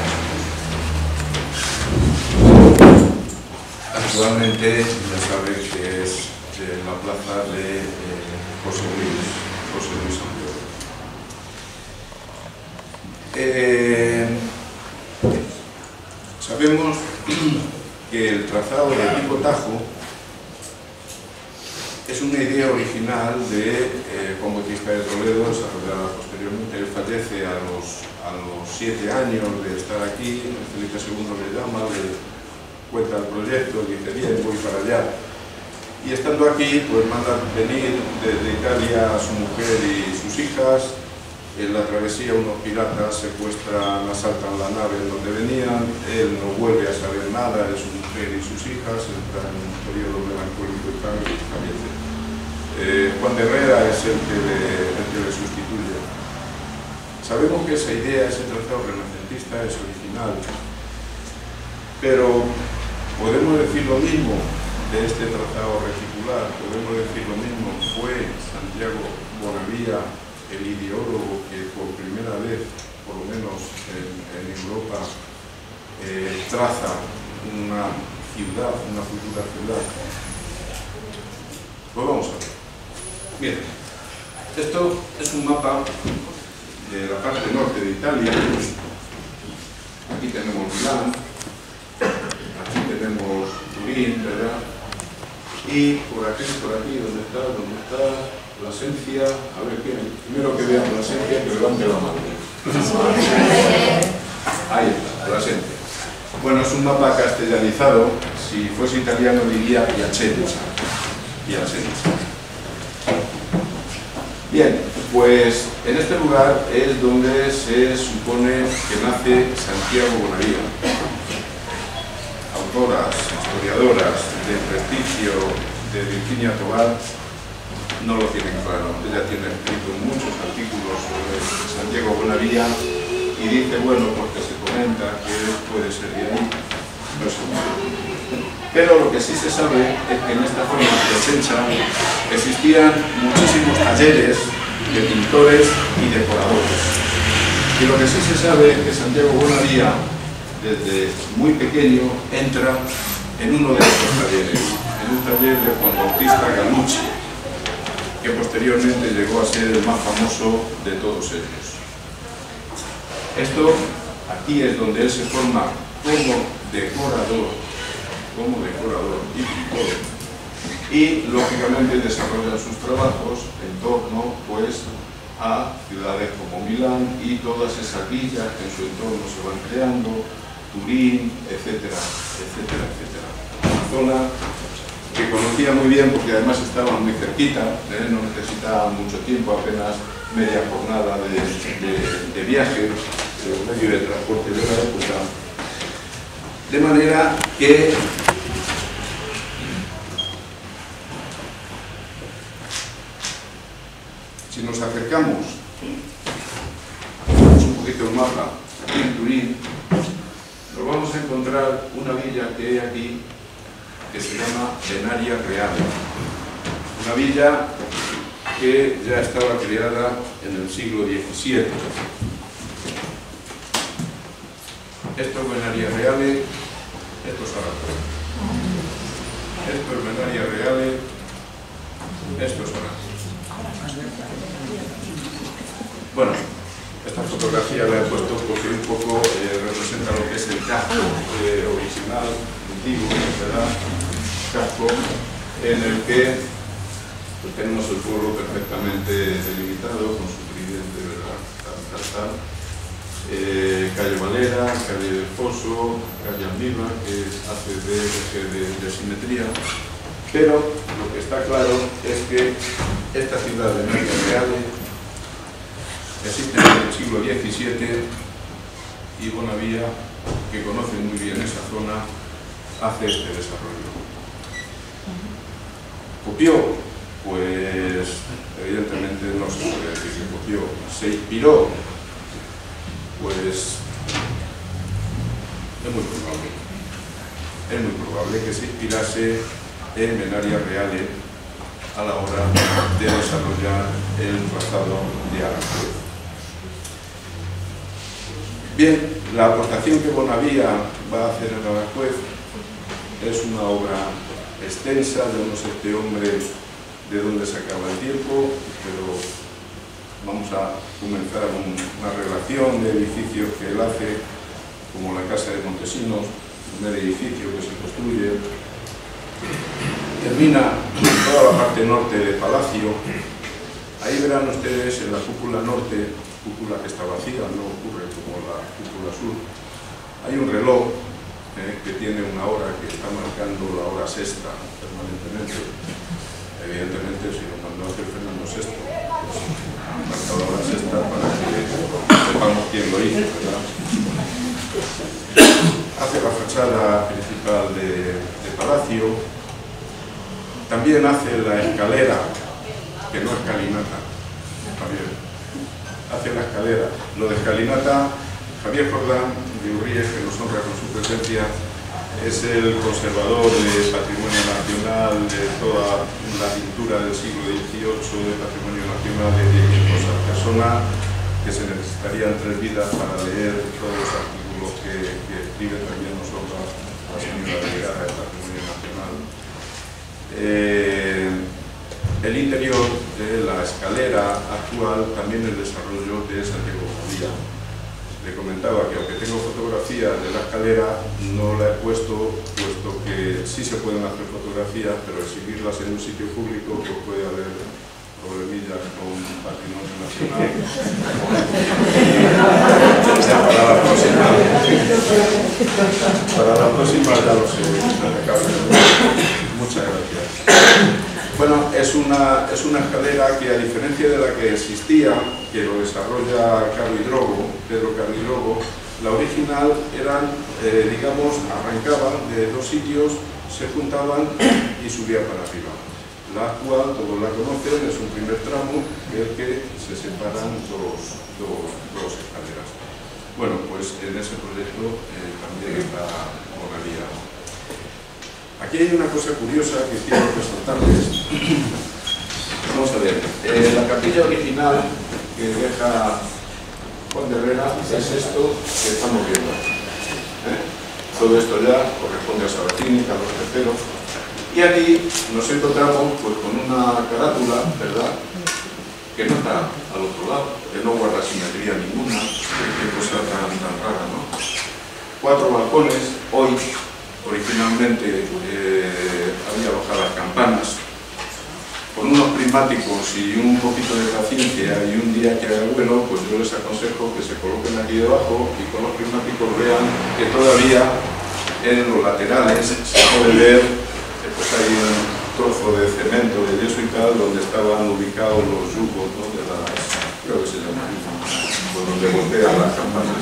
Palacio. Actualmente ya saben que es la plaza de José Luis Antonio. Sabemos que el trazado de tipo Tajo es es una idea original de Juan Bautista de Toledo, desarrollada posteriormente. Él fallece a los 7 años de estar aquí. Felipe II le llama, le cuenta el proyecto, dice: bien, voy para allá. Y estando aquí, pues manda venir desde Italia a su mujer y sus hijas. En la travesía unos piratas secuestran, asaltan la nave en donde venían. Él no vuelve a saber nada de su mujer y sus hijas, entra en un periodo melancólico y fallece. Juan de Herrera es el que le sustituye. Sabemos que esa idea, ese trazado renacentista es original, pero podemos decir lo mismo de este trazado reticular, podemos decir lo mismo. Fue Santiago Bonavía el ideólogo que por primera vez, por lo menos en Europa, traza una ciudad, una futura ciudad. Pues vamos a ver. Bien, esto es un mapa de la parte norte de Italia. Aquí tenemos Milán, aquí tenemos Turín, ¿verdad? Y por aquí, ¿dónde está? Plasencia. A ver, primero que vean Plasencia, que levante la mano. Ahí está, Plasencia. Bueno, es un mapa castellanizado. Si fuese italiano diría Piacenza. Bien, pues en este lugar es donde se supone que nace Santiago Bonavía. Autoras, historiadoras de prestigio de Virginia Tobar no lo tienen claro. Ella tiene escrito muchos artículos sobre Santiago Bonavía y dice, bueno, porque se comenta que puede ser de ahí, no sé. Pero lo que sí se sabe es que en esta zona de Piacenza existían muchísimos talleres de pintores y decoradores. Y lo que sí se sabe es que Santiago Bonavía, desde muy pequeño, entra en uno de estos talleres, en un taller de Juan Bautista Gallucci, que posteriormente llegó a ser el más famoso de todos ellos. Esto, aquí es donde él se forma como decorador y pintor, y lógicamente desarrolla sus trabajos en torno pues a ciudades como Milán y todas esas villas que en su entorno se van creando, Turín, etcétera, etcétera, etcétera. Una zona que conocía muy bien porque además estaba muy cerquita, no necesitaba mucho tiempo, apenas media jornada de viaje, medio de transporte de la época. De manera que si nos acercamos un poquito el mapa, aquí en Turín, nos vamos a encontrar una villa que hay aquí que se llama Venaria Reale. Una villa que ya estaba creada en el siglo XVII. Esto es Venaria Reale, esto es Aranjuez. Esto es Venaria Reale, esto es Aranjuez. Bueno, esta fotografía la he puesto porque un poco representa lo que es el casco original, antiguo, ¿verdad? Casco en el que pues, tenemos el pueblo perfectamente delimitado con su tridente, ¿verdad? Tal. Calle Valera, calle del Foso, calle Almíbar, que hace de simetría, pero lo que está claro es que esta ciudad de Venaria Reale existe desde el siglo XVII y Bonavía, que conoce muy bien esa zona, hace este desarrollo. ¿Copió? Pues evidentemente no se puede decir que copió. ¿Se inspiró? Pues es muy probable. Es muy probable que se inspirase en Venaria Reale a la hora de desarrollar el trazado de Aranjuez. Bien, la aportación que Bonavía va a hacer en Aranjuez es una obra extensa. Yo no sé este hombre de dónde sacaba el tiempo, pero vamos a comenzar una relación de edificios que él hace, como la Casa de Montesinos, el primer edificio que se construye. termina toda la parte norte del palacio. Ahí verán ustedes en la cúpula norte, cúpula que está vacía, no ocurre como la cúpula sur, hay un reloj que tiene una hora que está marcando la hora sexta permanentemente. Evidentemente, si lo mandó a hacer Fernando VI, pues marca la hora sexta para que sepamos quién lo hizo, ¿verdad? Hace la fachada principal de palacio. También hace la escalera, que no es escalinata, Javier. Hace la escalera. Lo de escalinata, Javier Jordán de Urríez, que nos honra con su presencia, es el conservador de Patrimonio Nacional de toda la pintura del siglo XVIII, de Patrimonio Nacional de Cosa. Persona que se necesitarían 3 vidas para leer todos los artículos que escribe. También nos honra la señora delegada de Patrimonio Nacional. El interior de la escalera actual, también el desarrollo de Santiago María. Le comentaba que aunque tengo fotografías de la escalera, no la he puesto que sí se pueden hacer fotografías, pero exhibirlas en un sitio público pues puede haber problemillas con Patrimonio Nacional. Para la próxima ya lo sé. Muchas gracias. Bueno, es una escalera que, a diferencia de la que existía, que lo desarrolla Pedro Caro y Drogo, la original eran, digamos, arrancaban de 2 sitios, se juntaban y subían para arriba. La actual, todos la conocen, es un primer tramo en el que se separan dos escaleras. Bueno, pues en ese proyecto también está modalidad. Aquí hay una cosa curiosa que quiero resaltarles. Vamos a ver, la capilla original que deja Juan de Herrera es esto que estamos viendo. Todo esto ya corresponde a Sabatini, Carlos III. Y aquí nos encontramos pues, con una carátula, ¿verdad?, que no está al otro lado, que no guarda simetría ninguna. Qué cosa tan rara, ¿no? 4 balcones, hoy. Originalmente había bajadas campanas. Con unos prismáticos y un poquito de paciencia y un día que haga bueno, pues yo les aconsejo que se coloquen aquí debajo y con los prismáticos vean que todavía en los laterales se puede ver, pues hay un trozo de cemento, de yeso y tal, donde estaban ubicados los yugos, ¿no?, de las, creo que se llama, por donde voltean las campanas.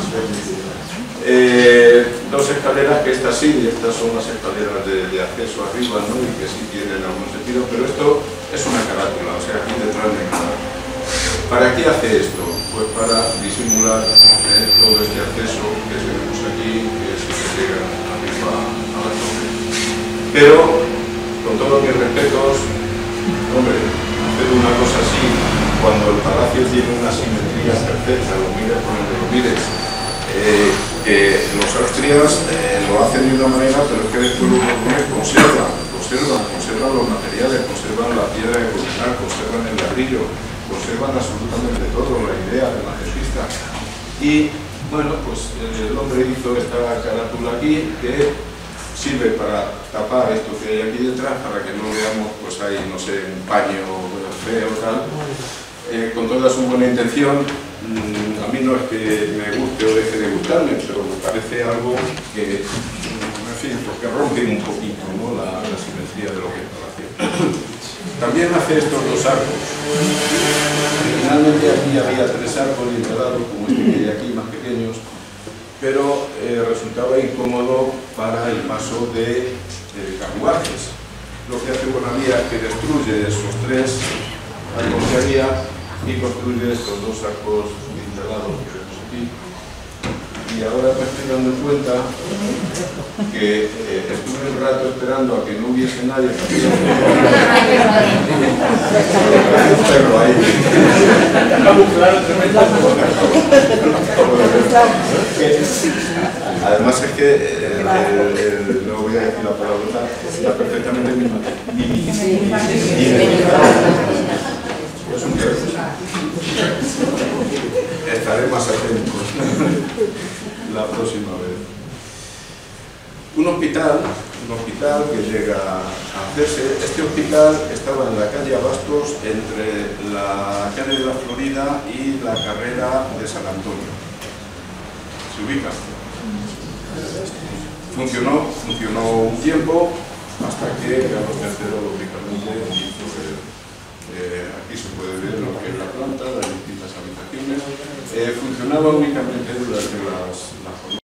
2 escaleras, que estas sí, estas son las escaleras de acceso arriba, ¿no?, y que sí tienen algún sentido, pero esto es una carátula, o sea, aquí detrás de nada. ¿Para qué hace esto? Pues para disimular todo este acceso que tenemos aquí, que es que llega arriba a la torre. Pero, con todos mis respetos, hombre, hacer una cosa así, cuando el palacio tiene una simetría perfecta, lo mires por donde lo mires, que los austrias lo hacen de una manera, pero es que después los borbones conservan los materiales, conservan la piedra de cocinar, conservan el ladrillo, conservan absolutamente todo, la idea de la gestista. Y bueno, pues el hombre hizo esta carátula aquí que sirve para tapar esto que hay aquí detrás, para que no veamos, pues hay, no sé, un paño feo o tal. Con toda su buena intención, a mí no es que me guste o deje de gustarme, pero me parece algo que, en fin, porque rompe un poquito, ¿no?, la simetría de lo que es palacio. También hace estos 2 arcos. Originalmente aquí había 3 arcos nivelados, como este que hay aquí, más pequeños, pero resultaba incómodo para el paso de carruajes. Lo que hace Bonavía es que destruye esos 3 arcos que había y construye estos 2 arcos nivelados que vemos aquí. Y ahora me estoy dando cuenta que estuve un rato esperando a que no hubiese nadie. Un perro ahí. Además es que, no voy a decir la palabra, está perfectamente es un perro. Estaré más atento la próxima vez. Un hospital que llega a hacerse. Este hospital estaba en la calle Abastos, entre la calle de la Florida y la carrera de San Antonio. ¿Se ubica? Funcionó un tiempo, hasta que Carlos III, lógicamente, hizo aquí se puede ver lo que es la planta, las distintas habitaciones. Funcionaba únicamente durante las jornadas.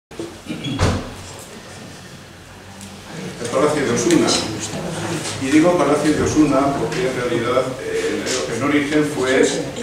El Palacio de Osuna. Y digo Palacio de Osuna porque en realidad en origen fue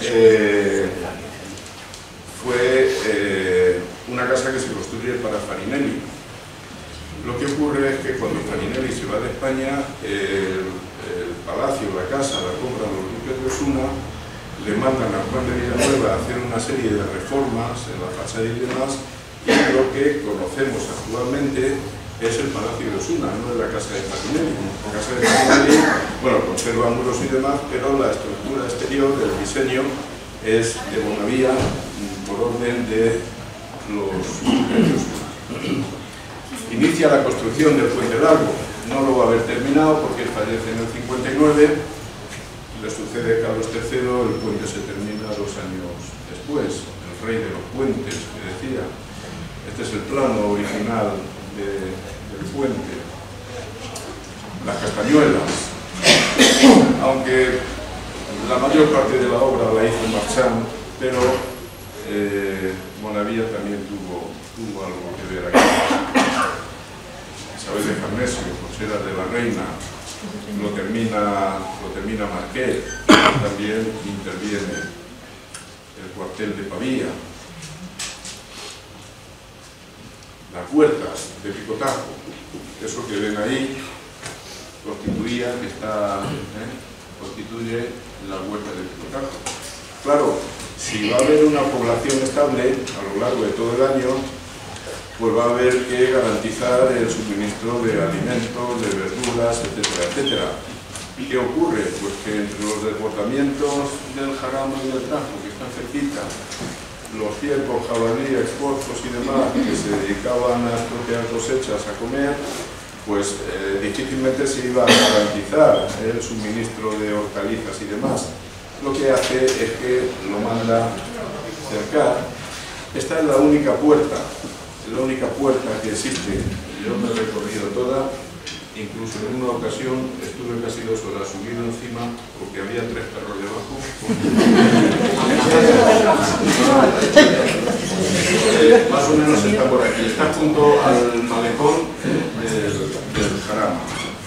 una casa que se construye para Farinelli. Lo que ocurre es que cuando Farinelli se va de España, el palacio, la casa, la compran los duques de Osuna, le mandan a Juan de Villanueva a hacer una serie de reformas en la fachada y demás, y lo que conocemos actualmente es el Palacio de Osuna, no es la casa de Farinelli. La casa de Farinelli, bueno, conserva muros y demás, pero la estructura exterior del diseño es de Bonavía por orden de los duques de Osuna. Inicia la construcción del Puente Largo, no lo va a haber terminado porque fallece en el 59, le sucede Carlos III, el puente se termina 2 años después, el rey de los puentes, que decía. Este es el plano original del puente. Las Castañuelas, aunque la mayor parte de la obra la hizo Marchand, pero Bonavía también tuvo algo que ver aquí. Isabel de Farnesio, cochera de la reina, lo termina Marqués, también interviene el cuartel de Pavía. Las huertas de Picotajo, eso que ven ahí, constituye la huerta de Picotajo. Claro, si va a haber una población estable a lo largo de todo el año, pues va a haber que garantizar el suministro de alimentos, de verduras, etcétera, etcétera. ¿Y qué ocurre? Pues que entre los desbordamientos del Jarama y del Tajo, que están cerquita, los ciervos, jabalíes, corzos y demás que se dedicaban a estropear cosechas, a comer, pues difícilmente se iba a garantizar el suministro de hortalizas y demás. Lo que hace es que lo manda cercar. Esta es la única puerta que existe. Yo me he recorrido toda, incluso en una ocasión estuve casi 2 horas subido encima porque había 3 perros debajo. Más o menos está por aquí, está junto al malecón del Jarama.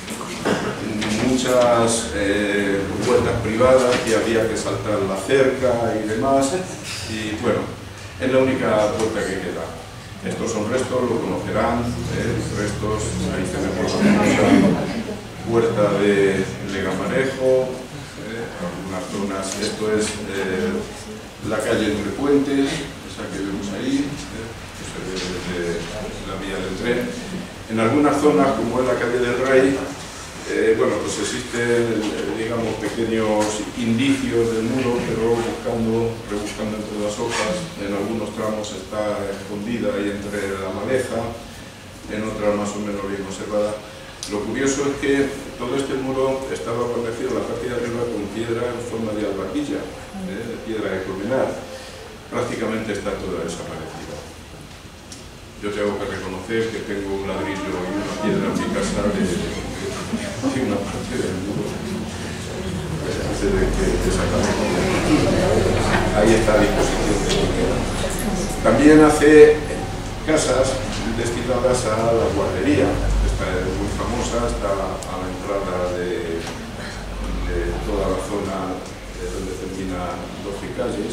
Muchas puertas privadas que había que saltar la cerca y demás, y bueno, es la única puerta que queda. Estos son restos, lo conocerán, restos, ahí tenemos la famosa puerta de Legamarejo, algunas zonas, esto es la calle Entre Puentes, esa que vemos ahí, que se ve desde la vía del tren. En algunas zonas, como es la calle del Rey, bueno, pues existen, digamos, pequeños indicios del muro, pero rebuscando entre las hojas, en algunos tramos está escondida ahí entre la maleza, en otras más o menos bien conservada. Lo curioso es que todo este muro estaba guarnecido en la parte de arriba con piedra en forma de albaquilla, de piedra de colmenar. Prácticamente está toda desaparecida. Yo tengo que reconocer que tengo un ladrillo y una piedra en mi casa de una parte del muro antes de que desaparezca. Ahí está a disposición de cualquiera. También hace casas destinadas a la guardería. Esta es muy famosa, está a la entrada de toda la zona donde termina 12 calles.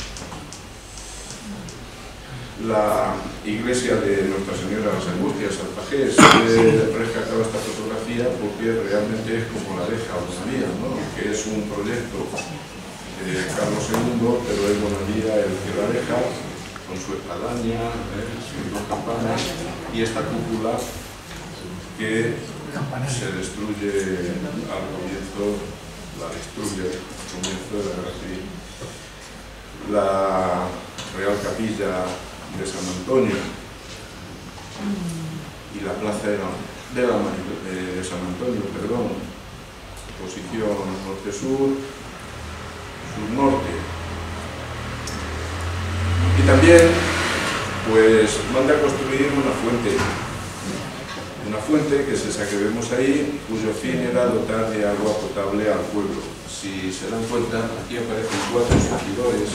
La iglesia de Nuestra Señora de las Angustias, Alpajés, rescataba esta fotografía porque realmente es como la deja Bonavía, ¿no? Que es un proyecto de Carlos II, pero es Bonavía el que la deja, con su espadaña, sus 2 campanas, y esta cúpula que se destruye al comienzo, la destruye al comienzo de la Guerra Civil. La Real Capilla de San Antonio, y la plaza de San Antonio, perdón, posición norte-sur, sur-norte. Y también pues manda a construir una fuente que es esa que vemos ahí, cuyo fin era dotar de agua potable al pueblo. Si se dan cuenta, aquí aparecen 4 surtidores.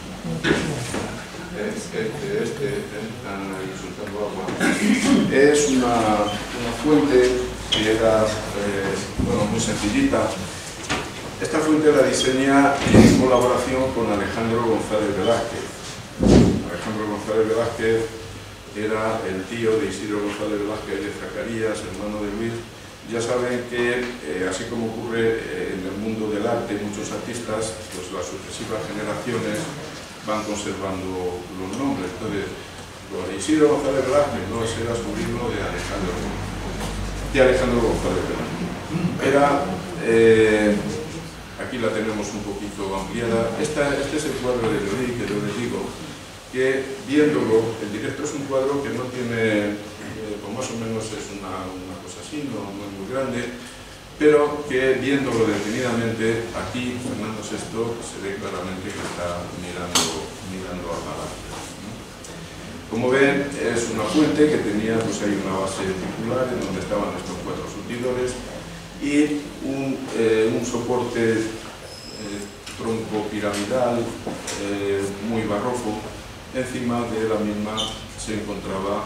Están ahí soltando agua. Es una fuente que era muy sencillita. Esta fuente la diseña en colaboración con Alejandro González Velázquez. Alejandro González Velázquez era el tío de Isidro González Velázquez de Zacarías, hermano de Luis. Ya saben que, así como ocurre en el mundo del arte, muchos artistas, pues las sucesivas generaciones van conservando los nombres. Entonces, Isidro González Velázquez no era sobrino de Alejandro González Velázquez. Era, aquí la tenemos un poquito ampliada. Este es el cuadro de Leodí, que yo les digo, que viéndolo, el directo es un cuadro que no tiene, pues más o menos es una cosa así, no es muy grande, pero que viéndolo detenidamente, aquí Fernando VI se ve claramente que está mirando a la lápida. Como ven, es una fuente que tenía pues ahí una base circular en donde estaban estos 4 surtidores y un soporte tronco piramidal muy barroco. Encima de la misma se encontraba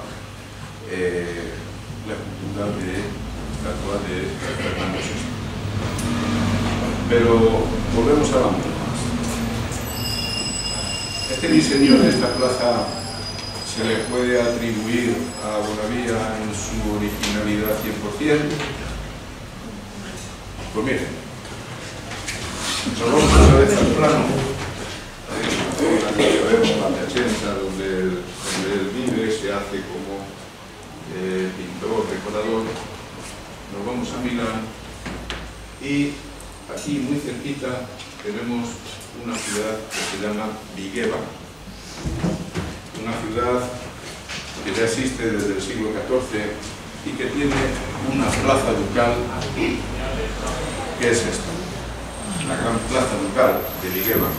la escultura de estatua de Fernando VI. Pero volvemos a la misma. Este diseño de esta plaza se le puede atribuir a Bonavía en su originalidad 100%. Pues miren, nos vamos otra vez al plano. Vemos la Piacenza, donde él vive, se hace como pintor, decorador. Nos vamos a Milán y aquí muy cerquita tenemos una ciudad que se llama Vigeva, una ciudad que ya existe desde el siglo XIV y que tiene una plaza ducal, que es esta, la gran plaza ducal de Vigeva.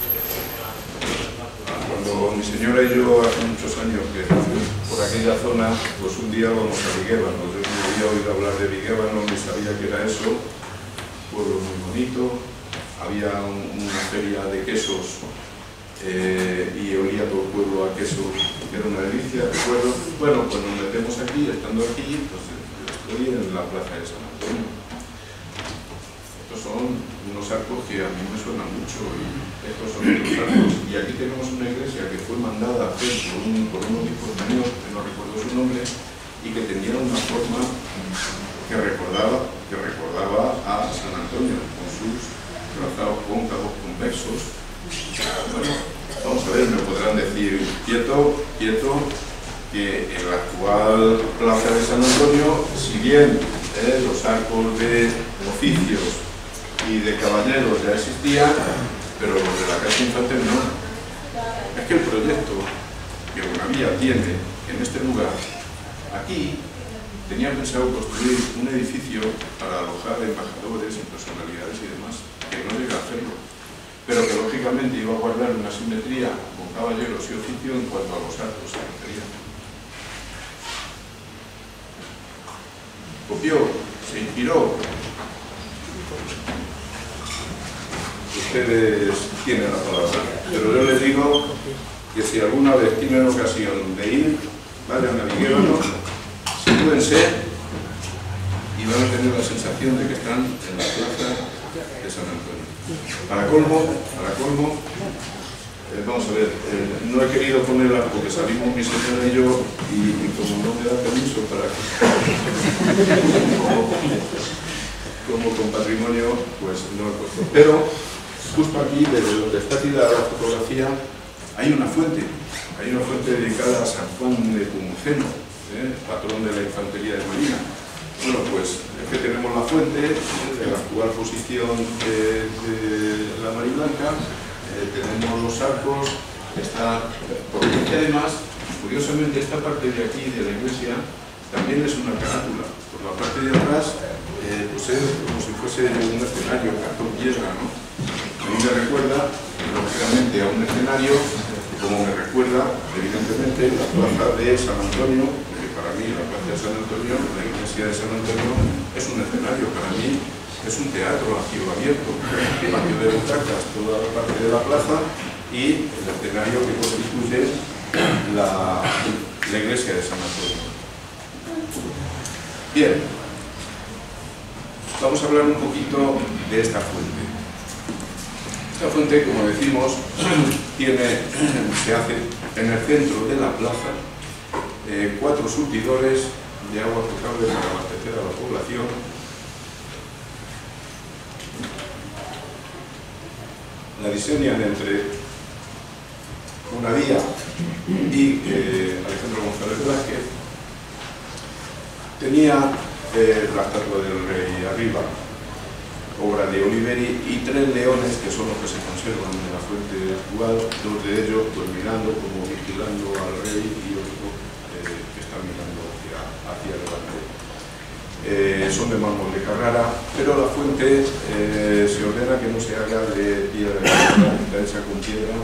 Cuando mi señora y yo hace muchos años que por aquella zona, pues un día vamos a Vigeva, yo no había oído hablar de Vigeva, no me sabía que era eso, pueblo muy bonito, había una feria de quesos y olía todo el pueblo a queso, que era una delicia, recuerdo. Bueno, pues nos metemos aquí, estando aquí, pues estoy en la plaza de San Antonio. Estos son unos arcos que a mí me suenan mucho y estos son unos arcos. Y aquí tenemos una iglesia que fue mandada a hacer por un obispo español, que no recuerdo su nombre, y que tenía una forma que recordaba a San Antonio, con sus trazados cóncavos convexos. Bueno, vamos a ver, me podrán decir, quieto, que en la actual plaza de San Antonio, si bien los arcos de oficios y de caballeros ya existían, pero los de la casa infantil no. Es que el proyecto que Bonavía tiene en este lugar, aquí tenía pensado construir un edificio para alojar embajadores y personalidades y demás, que no llega a hacerlo, pero que lógicamente iba a guardar una simetría con caballeros y oficio en cuanto a los arcos se refería. Copió, se inspiró. Ustedes tienen la palabra, pero yo les digo que si alguna vez tienen ocasión de ir, vayan a Vigeva, sitúense y van a tener la sensación de que están en la plaza de San Antonio. Para colmo, vamos a ver, no he querido ponerla porque salimos mi señora y yo, y como no me da permiso para que como con patrimonio, pues no he puesto. Pero justo aquí, desde donde está tirada la fotografía, hay una fuente dedicada a San Juan de Nepomuceno, patrón de la infantería de Marina. Bueno, pues es que tenemos la fuente de la actual posición de la Mariblanca, tenemos los arcos, porque además, curiosamente, esta parte de aquí de la iglesia también es una carátula. Por la parte de atrás, pues es como si fuese un escenario, cartón piedra, ¿no? A mí me recuerda, lógicamente, a un escenario, como me recuerda, evidentemente, la plaza de San Antonio, que para mí la plaza de San Antonio, la iglesia de San Antonio, es un escenario, para mí es un teatro a cielo abierto, patio de butacas, toda la parte de la plaza y el escenario que constituye la iglesia de San Antonio. Bien, vamos a hablar un poquito de esta fuente. Esta fuente, como decimos, se hace en el centro de la plaza 4 surtidores de agua potable para abastecer a la población. La diseñan entre Bonavía y Alejandro González Blázquez. Tenía la estatua del rey arriba, obra de Oliveri, y 3 leones que son los que se conservan en la fuente actual, 2 de ellos pues mirando, como vigilando al rey, y otro que está mirando hacia adelante. Son de mármol de Carrara, pero la fuente se ordena que no se haga de piedra, está hecha con piedra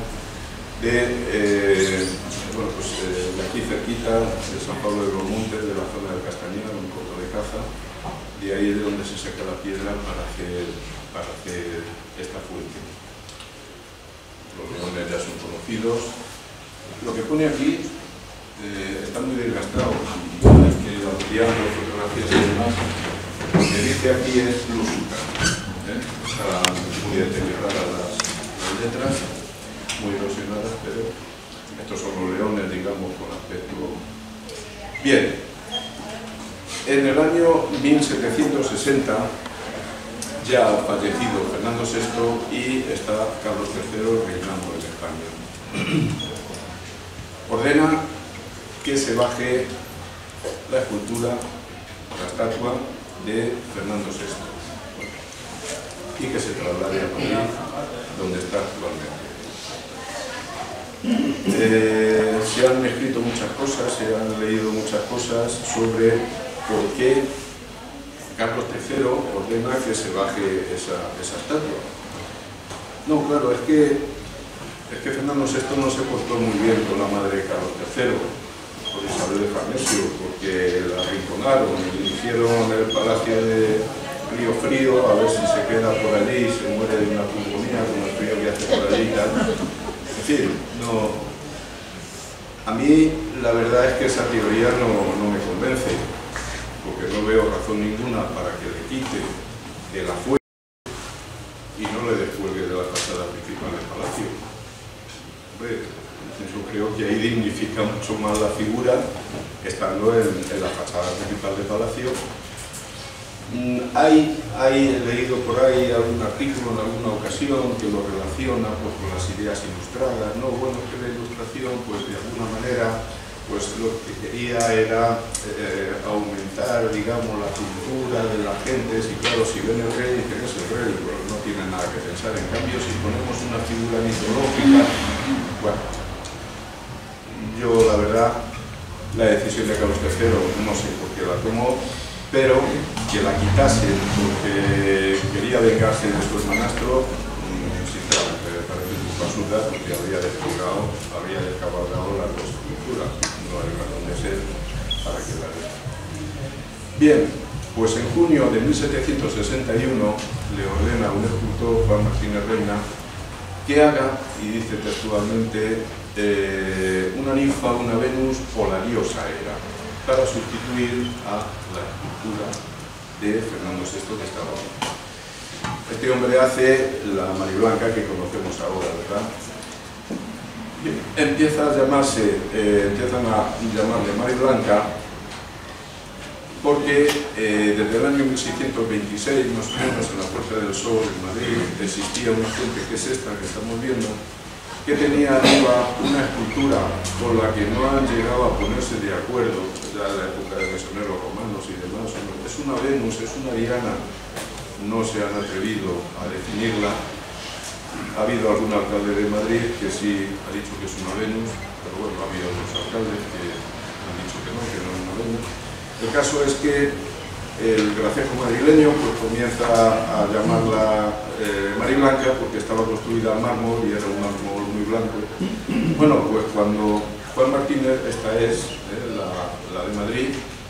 bueno, pues, de aquí cerquita, de San Pablo de los Montes, de la zona del Castañar, un coto de caza. De ahí es de donde se saca la piedra para hacer esta fuente. Los leones ya son conocidos. Lo que pone aquí está muy desgastado, es que ampliando fotografías y demás, lo que dice aquí es Lúsuca. Está muy deterioradas las letras, muy erosionadas, pero estos son los leones, digamos, con aspecto. Bien. En el año 1760 ya ha fallecido Fernando VI y está Carlos III reinando en España. Ordena que se baje la escultura, la estatua de Fernando VI y que se traslade a Madrid, donde está actualmente. Se han escrito muchas cosas, se han leído muchas cosas sobre por qué Carlos III ordena que se baje esa estatua. No, claro, es que Fernando VI no se portó muy bien con la madre de Carlos III, por Isabel de Farnesio, porque la arrinconaron y le hicieron el palacio de Río Frío, a ver si se queda por allí y se muere de una pulmonía con el frío que hace por allí y tal. En fin, no. A mí la verdad es que esa teoría no me convence, porque no veo razón ninguna para que le quite de la fuente y no le descuelgue de la fachada principal del palacio. Hombre, yo creo que ahí dignifica mucho más la figura estando en la fachada principal del palacio. He leído por ahí algún artículo en alguna ocasión que lo relaciona pues, con las ideas ilustradas. No, bueno, es que la ilustración, pues de alguna manera, pues lo que quería era aumentar, digamos, la cultura de la gente. Y claro, si ven el rey, dicen es el rey, pues no tiene nada que pensar. En cambio, si ponemos una figura mitológica, bueno, yo la verdad, la decisión de Carlos III no sé por qué la tomó, pero que la quitase porque quería vengarse de su hermanastro, sinceramente me parece un poco absurda, porque habría descabalgado las dos culturas. No hay razón de ser para que la dé. Bien, pues en junio de 1761 le ordena a un escultor, Juan Martínez Reina, que haga, y dice textualmente, una ninfa, una Venus o la diosa Hera, para sustituir a la escultura de Fernando VI que estaba aquí. Este hombre hace la Mariblanca que conocemos ahora, ¿verdad? Empiezan a llamarle Mariblanca porque desde el año 1626, más o menos, en la Puerta del Sol en Madrid, existía una fuente que es esta que estamos viendo, que tenía arriba una escultura con la que no han llegado a ponerse de acuerdo, ya en la época de mesoneros romanos y demás. Es una Venus, es una Diana, no se han atrevido a definirla. Ha habido algún alcalde de Madrid que sí ha dicho que es una Venus, pero bueno, ha habido otros alcaldes que han dicho que no es una Venus. El caso es que el gracejo madrileño pues, comienza a llamarla Mariblanca porque estaba construida al mármol y era un mármol muy blanco. Bueno, pues cuando Juan Martínez, esta es la de Madrid,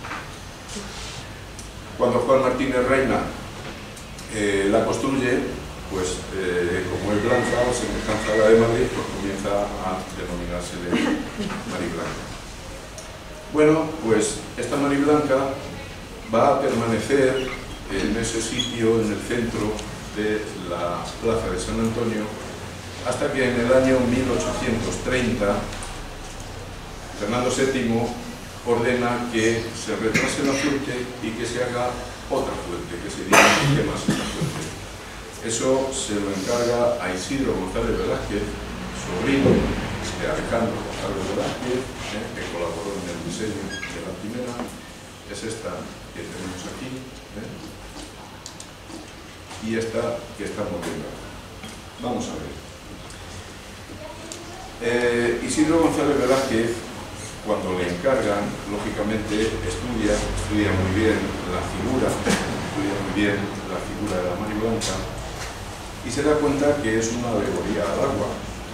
cuando Juan Martínez Reina la construye, pues como es blanca, semejanza a la de Madrid, pues comienza a denominarse de Mariblanca. Bueno, pues esta Mariblanca va a permanecer en ese sitio, en el centro de la plaza de San Antonio, hasta que en el año 1830 Fernando VII ordena que se retrase la fuente y que se haga otra fuente, que se diga más esta fuente. Eso se lo encarga a Isidro González Velázquez, sobrino de Alejandro González Velázquez, que colaboró en el diseño de la primera. Es esta que tenemos aquí, y esta que estamos viendo. Vamos a ver. Isidro González Velázquez, cuando le encargan, lógicamente estudia muy bien la figura, de la Mariblanca, y se da cuenta que es una alegoría al agua.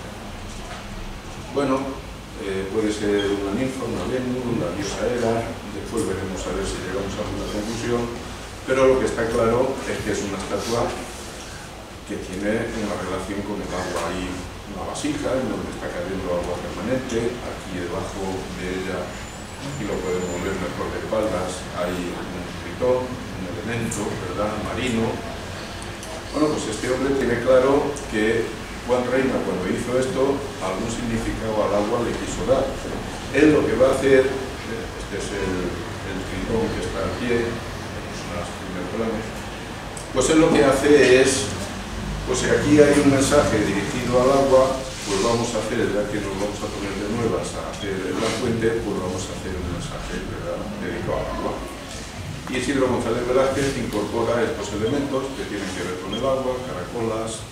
Bueno, puede ser una ninfa, una Venus, la diosa Hera, después veremos a ver si llegamos a una conclusión, pero lo que está claro es que es una estatua que tiene una relación con el agua. Hay una vasija en donde está cayendo agua permanente, aquí debajo de ella, aquí lo podemos ver mejor de espaldas, hay un tritón, un elemento, ¿verdad?, marino. Bueno, pues este hombre tiene claro que Juan Reina, cuando hizo esto, algún significado al agua le quiso dar. Él lo que va a hacer, este es el tritón que está al pie, los primeros planos, pues él lo que hace es, pues si aquí hay un mensaje dirigido al agua, pues vamos a hacer, ya que nos vamos a poner de nuevas a hacer la fuente, pues vamos a hacer un mensaje, ¿verdad?, dedicado al agua. Y Isidro González Velázquez incorpora estos elementos que tienen que ver con el agua, caracolas,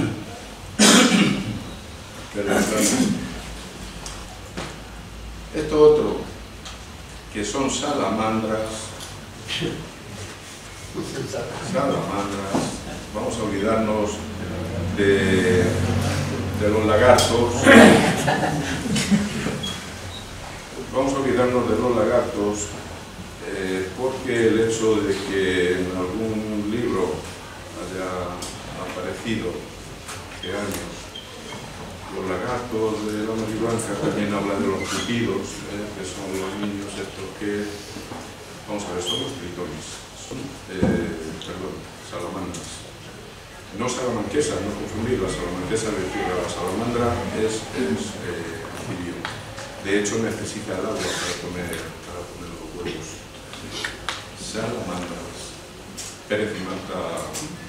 esto otro, que son salamandras, vamos a olvidarnos de los lagartos, porque el hecho de que en algún libro haya aparecido hace años los lagartos de la Mariblanca, también habla de los cupidos, que son los niños estos que, vamos a ver, son los tritones, son, salamandras. No salamanquesas, no confundir, la salamanquesa de tierra, la salamandra es anfibio. De hecho necesita el agua para poner los huevos. Salamandras. Pérez y Malta.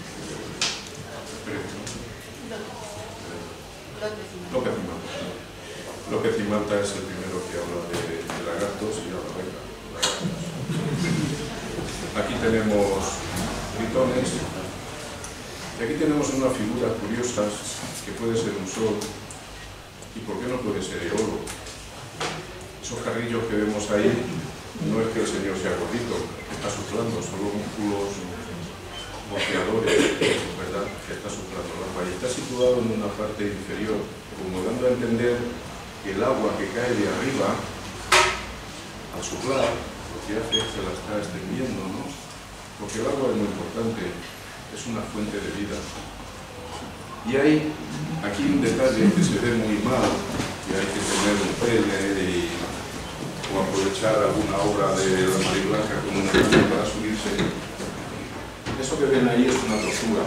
López y Malta es el primero que habla de lagartos y habla de lagartos. Aquí tenemos tritones. Y aquí tenemos unas figuras curiosas que puede ser un sol y por qué no puede ser eolo. Esos carrillos que vemos ahí no es que el señor sea gordito, está soplando, son los músculos boceadores, ¿verdad?, que está soplando el agua y está situado en una parte inferior, como dando a entender que el agua que cae de arriba al soplar lo que hace es que la está extendiendo, ¿no? Porque el agua es muy importante, es una fuente de vida. Y hay aquí un detalle que se ve muy mal, que hay que tener un pene o aprovechar alguna obra de la Mariblanca como una canción para subirse. Eso que ven ahí es una tortuga.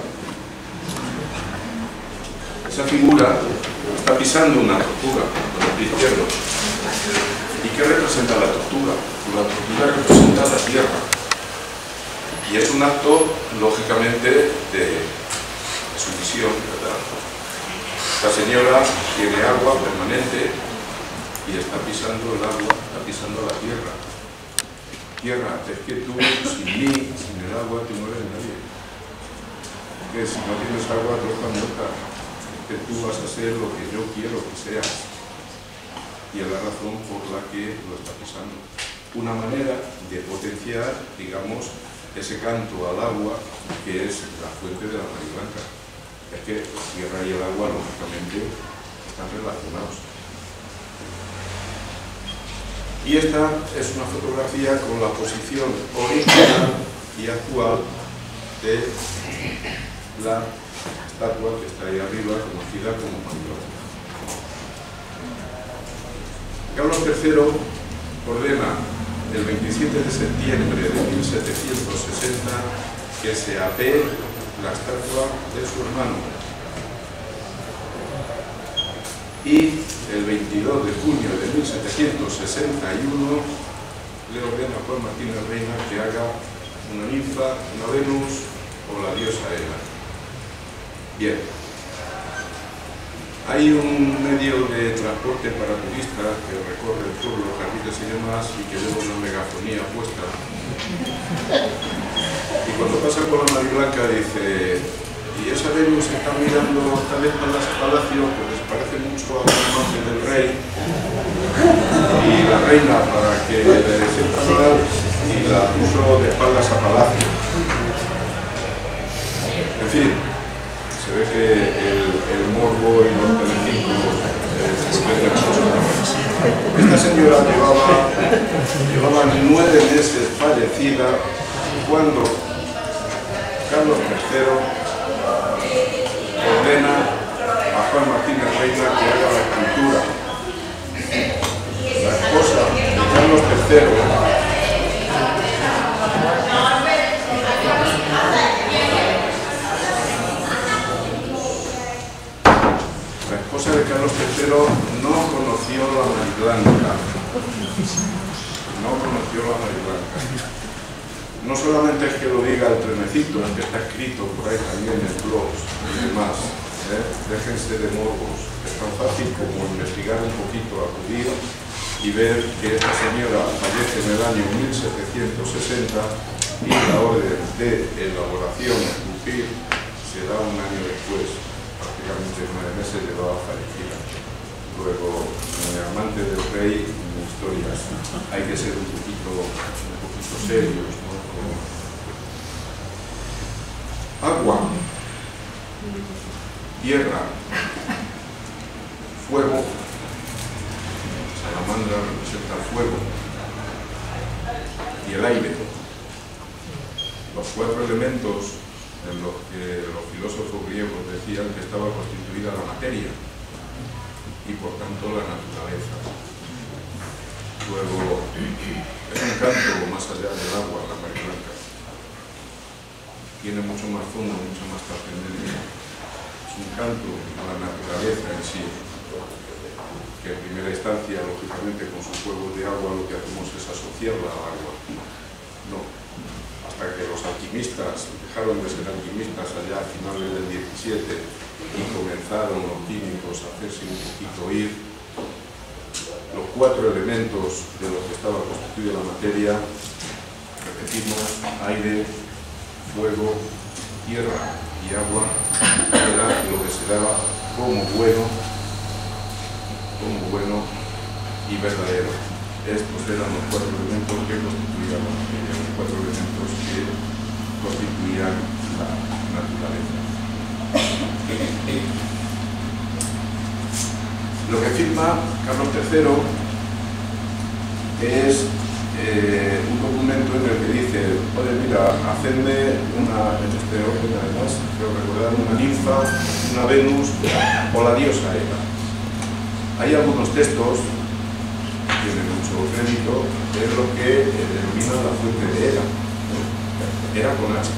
Esa figura está pisando una tortuga con el pie izquierdo. ¿Y qué representa la tortuga? La tortuga representa la tierra. Y es un acto, lógicamente, de sumisión, ¿verdad? Esta señora tiene agua permanente y está pisando el agua, está pisando la tierra. Tierra, es que tú, sin mí, sin el agua, tú no eres nadie. Porque si no tienes agua, tú estás muerta. Es que tú vas a ser lo que yo quiero que seas. Y es la razón por la que lo está pisando. una manera de potenciar, digamos, ese canto al agua que es la fuente de la Mariblanca. Es que la tierra y el agua, lógicamente, están relacionados. Y esta es una fotografía con la posición original y actual de la estatua que está ahí arriba, conocida como Mariblanca. Carlos III ordena el 27 de septiembre de 1760 que se apee la estatua de su hermano, y el 22 de junio de 1761 le ordena a Juan Martínez Reina que haga una ninfa, una Venus o la diosa Hera. Bien, hay un medio de transporte para turistas que recorre el pueblo, los carriles y demás, y que lleva una megafonía puesta. Y cuando pasa por la Mariblanca dice: y esa Venus está mirando tal vez para el palacio, pues parece mucho a la imagen del rey, y la reina, para que le sienta mal, y la puso de espaldas a palacio. En fin, se ve que el morbo y los telecinco esta señora llevaba 9 meses fallecida cuando Carlos III ordena a Juan Martínez Reina que haga la escultura. La esposa de Carlos III no conoció la Mariblanca. No solamente es que lo diga el trenecito, es que está escrito por ahí también en blogs y demás. Déjense de morbos. Es tan fácil como investigar un poquito, acudir y ver que esta señora fallece en el año 1760 y la orden de elaboración esculpir se da un año después. Prácticamente 9 meses llevaba fallecida. Luego, amante del rey, historias, hay que ser un poquito serios, ¿no? Agua, tierra, fuego. Salamandra representa el fuego y el aire. Los 4 elementos en los que los filósofos griegos decían que estaba constituida la materia y por tanto la naturaleza. Luego, es un canto más allá del agua, la Mariblanca. Tiene mucho más fondo, mucho más trascendencia. Es un canto a la naturaleza en sí, que en primera instancia, lógicamente, con sus juegos de agua lo que hacemos es asociarla al agua. No. Hasta que los alquimistas dejaron de ser alquimistas allá a finales del 17 y comenzaron los químicos a hacerse un poquito oír, los 4 elementos de los que estaba constituida la materia, repetimos, aire, fuego, tierra y agua, era lo que se daba como bueno y verdadero. Estos eran los 4 elementos que constituían la materia, los 4 elementos que constituían la naturaleza. Lo que firma Carlos III es un documento en el que dice: oye, mira, hacedme una, en este orden además, quiero recordar, una ninfa, una Venus o la diosa Hera. Hay algunos textos tiene mucho crédito, es lo que denomina la fuente de Hera. Hera con H.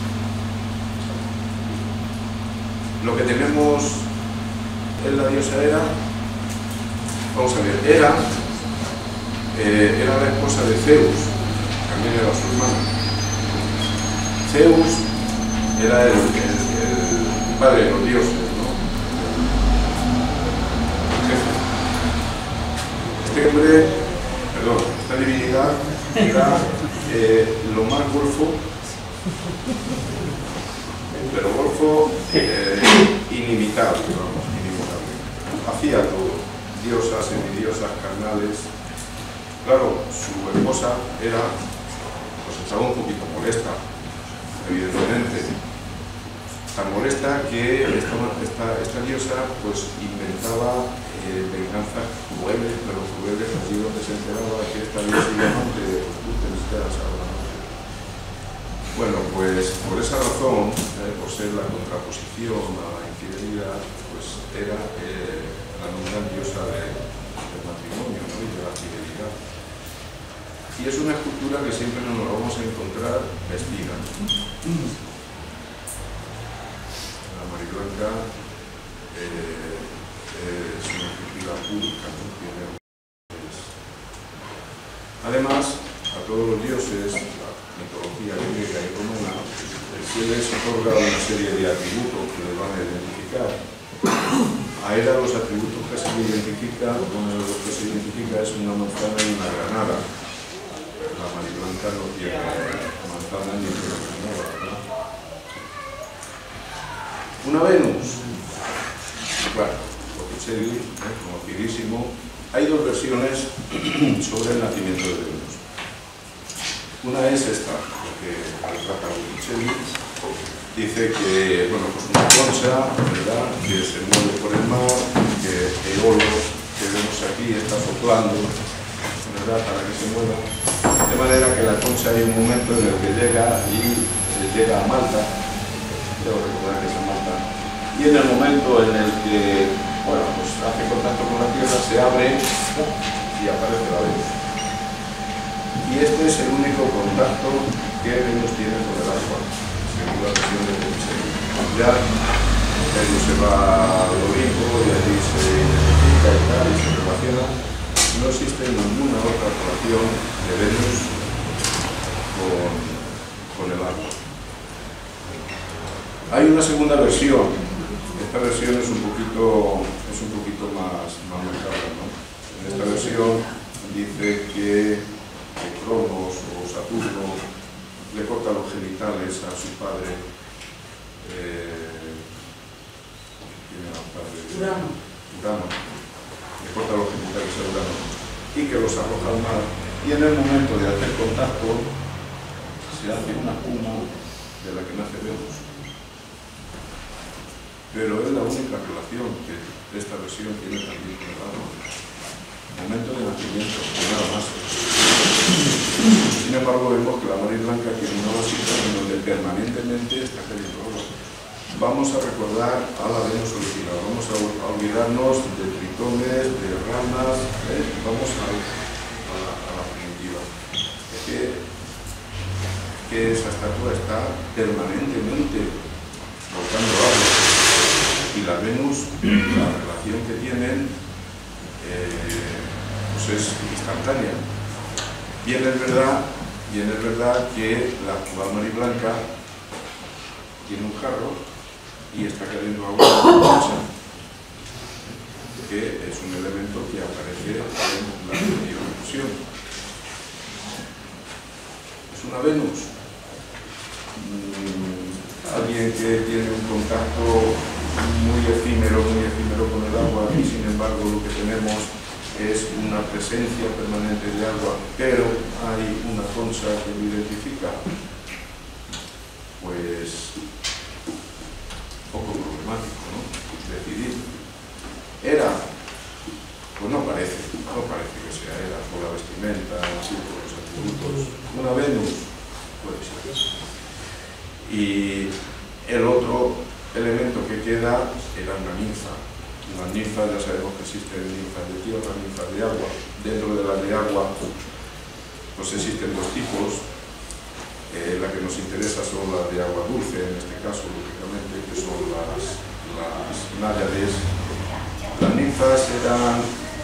Lo que tenemos en la diosa Hera, vamos a ver, Hera era la esposa de Zeus, también era su hermana. Zeus era el padre de los dioses, ¿no? Este hombre, perdón, esta divinidad era lo más golfo, pero golfo inimitable, vamos, inimitable. Hacía todo, diosas, semidiosas, carnales, Claro, su esposa pues estaba un poquito molesta, evidentemente. Tan molesta que esta diosa pues inventaba venganzas crueles, pero crueles allí donde se enteraba que esta diosa llamante de tú te necesitas ahora. Bueno, pues por esa razón, por ser la contraposición a la infidelidad, pues era la nominal diosa del matrimonio, ¿no? Y de la fidelidad. Y es una escultura que siempre nos la vamos a encontrar vestida. La Mariblanca es una escultura pública, ¿no? Además, a todos los dioses, la mitología griega y romana, se les otorga una serie de atributos que les van a identificar. A ella los atributos que se le identifica, uno de los que se identifica es una manzana y una granada. La Mariblanca no tiene manzana ni una granada, ¿no? Una Venus. Bueno, Botticelli, conocidísimo. Hay dos versiones sobre el nacimiento de Venus. Una es esta, que trata Botticelli. Dice que, bueno, pues una concha, ¿verdad?, que se mueve por el mar, que Eolo, que vemos aquí, está soplando, ¿verdad?, para que se mueva. De manera que la concha hay un momento en el que llega a Malta, debo recordar que es a Malta, y en el momento en el que, bueno, pues hace contacto con la tierra, se abre y aparece la Venus. Y este es el único contacto que Venus tiene con el agua, según la versión de Botticelli. Ya Venus se va al Olimpo y allí se identifica y tal, y se relaciona. No existe ninguna otra relación de Venus con el agua. Hay una segunda versión. Esta versión es un poquito más marcada, ¿no? En esta versión dice que Cronos o Saturno le corta los genitales a su padre, Urano, le corta los genitales a Urano y que los arroja al mar, y en el momento de hacer contacto se hace una espuma de la que nace Venus. Pero es la única relación que esta versión tiene también con el agua. Momento de nacimiento, nada más. Sin embargo, vemos que la Mariblanca tiene una vasija en donde permanentemente está cayendo agua. Vamos a recordar a la Venus original, vamos a olvidarnos de tritones, de ranas, vamos a la primitiva. Es que esa estatua está permanentemente botando agua. Y la Venus, la relación que tienen, pues es instantánea. Bien es verdad que la actual Mariblanca tiene un jarro y está cayendo agua en la concha, que es un elemento que aparece en la difusión. Es una Venus. Alguien que tiene un contacto muy efímero con el agua, y sin embargo lo que tenemos es una presencia permanente de agua, pero hay una concha que lo identifica, pues poco problemático, ¿no? Decidir. Era, pues no parece que sea era, por la vestimenta, así, por los atributos. Una Venus, puede ser. Y el otro elemento que queda era una ninfa. Las ninfas, ya sabemos que existen ninfas de tierra, ninfas de agua. Dentro de las de agua, pues existen dos tipos. La que nos interesa son las de agua dulce, en este caso, lógicamente, que son las náyades. Las ninfas eran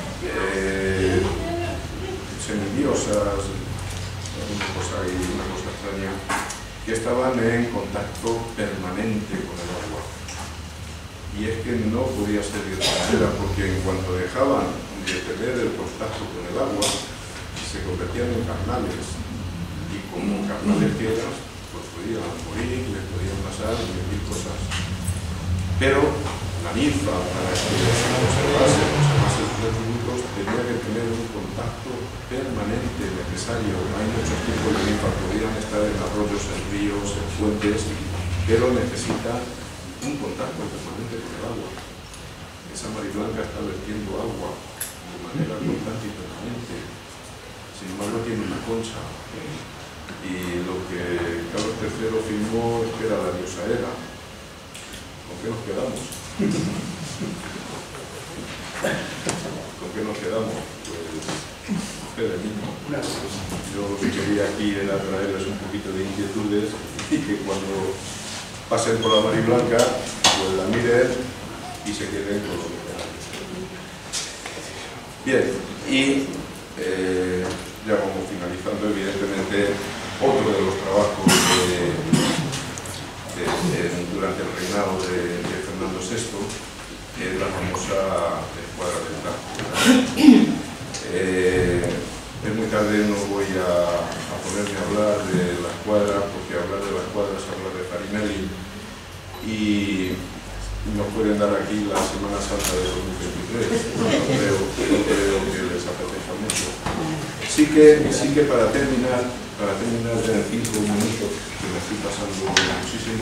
semidiosas, una cosa extraña, que estaban en contacto permanente con el agua. Y es que no podía ser de otra manera, porque en cuanto dejaban de tener el contacto con el agua, se convertían en carnales. Y como carnales que eran, pues podían morir, les podían pasar mil cosas. Pero la ninfa, para que se conservase su tributos tenía que tener un contacto permanente necesario. Hay muchos tipos de ninfas, podrían estar en arroyos, en ríos, en fuentes, pero necesita un contacto permanente con el agua. Esa mariblanca está vertiendo agua de manera constante y permanente. Sin embargo, tiene una concha. Y lo que Carlos III firmó es que era la diosa Hera. ¿Con qué nos quedamos? ¿Con qué nos quedamos? Pues ustedes mismos. Yo lo que quería aquí era traerles un poquito de inquietudes y que cuando pasen por la mariblanca, pues la miren y se queden con lo que quieran. Bien, y ya vamos finalizando, evidentemente, otro de los trabajos durante el reinado de Fernando VI es la famosa escuadra del Tajo. Es muy tarde, no voy a ponerme a hablar de la escuadra, porque hablar de la escuadra es hablar de Farinelli, y nos pueden dar aquí la Semana Santa de 2023. No creo que les apetezca mucho. Sí que para terminar ya en 5 minutos, que me estoy pasando muchísimo,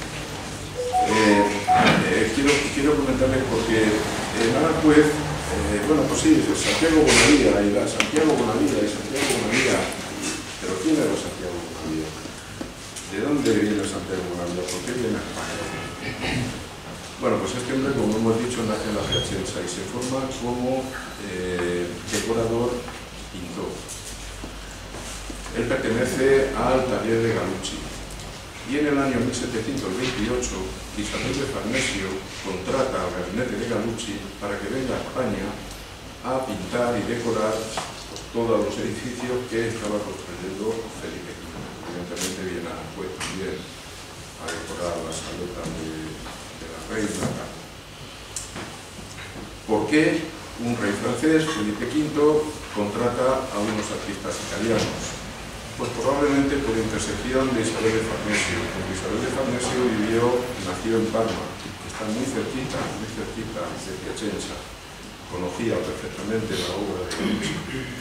quiero comentarles porque Aranjuez, bueno, pues sí, Santiago Bonavía y Santiago Bonavía, pero ¿quién era Santiago Bonavía? ¿De dónde viene Santiago Bonavía? ¿Por qué viene a España? Bueno, pues este hombre, como hemos dicho, nace en la Piacenza y se forma como decorador pintor. Él pertenece al taller de Galucci. Y en el año 1728, Isabel de Farnesio contrata al gabinete de Galucci para que venga a España a pintar y decorar todos los edificios que estaba construyendo Felipe V. Evidentemente viene a Aranjuez también a decorar las saletas de la reina. ¿Por qué un rey francés, Felipe V, contrata a unos artistas italianos? Pues probablemente por intersección de Isabel de Farnesio, porque Isabel de Farnesio nació en Parma, que está muy cerquita de Piacenza. Conocía perfectamente la obra de Galucci.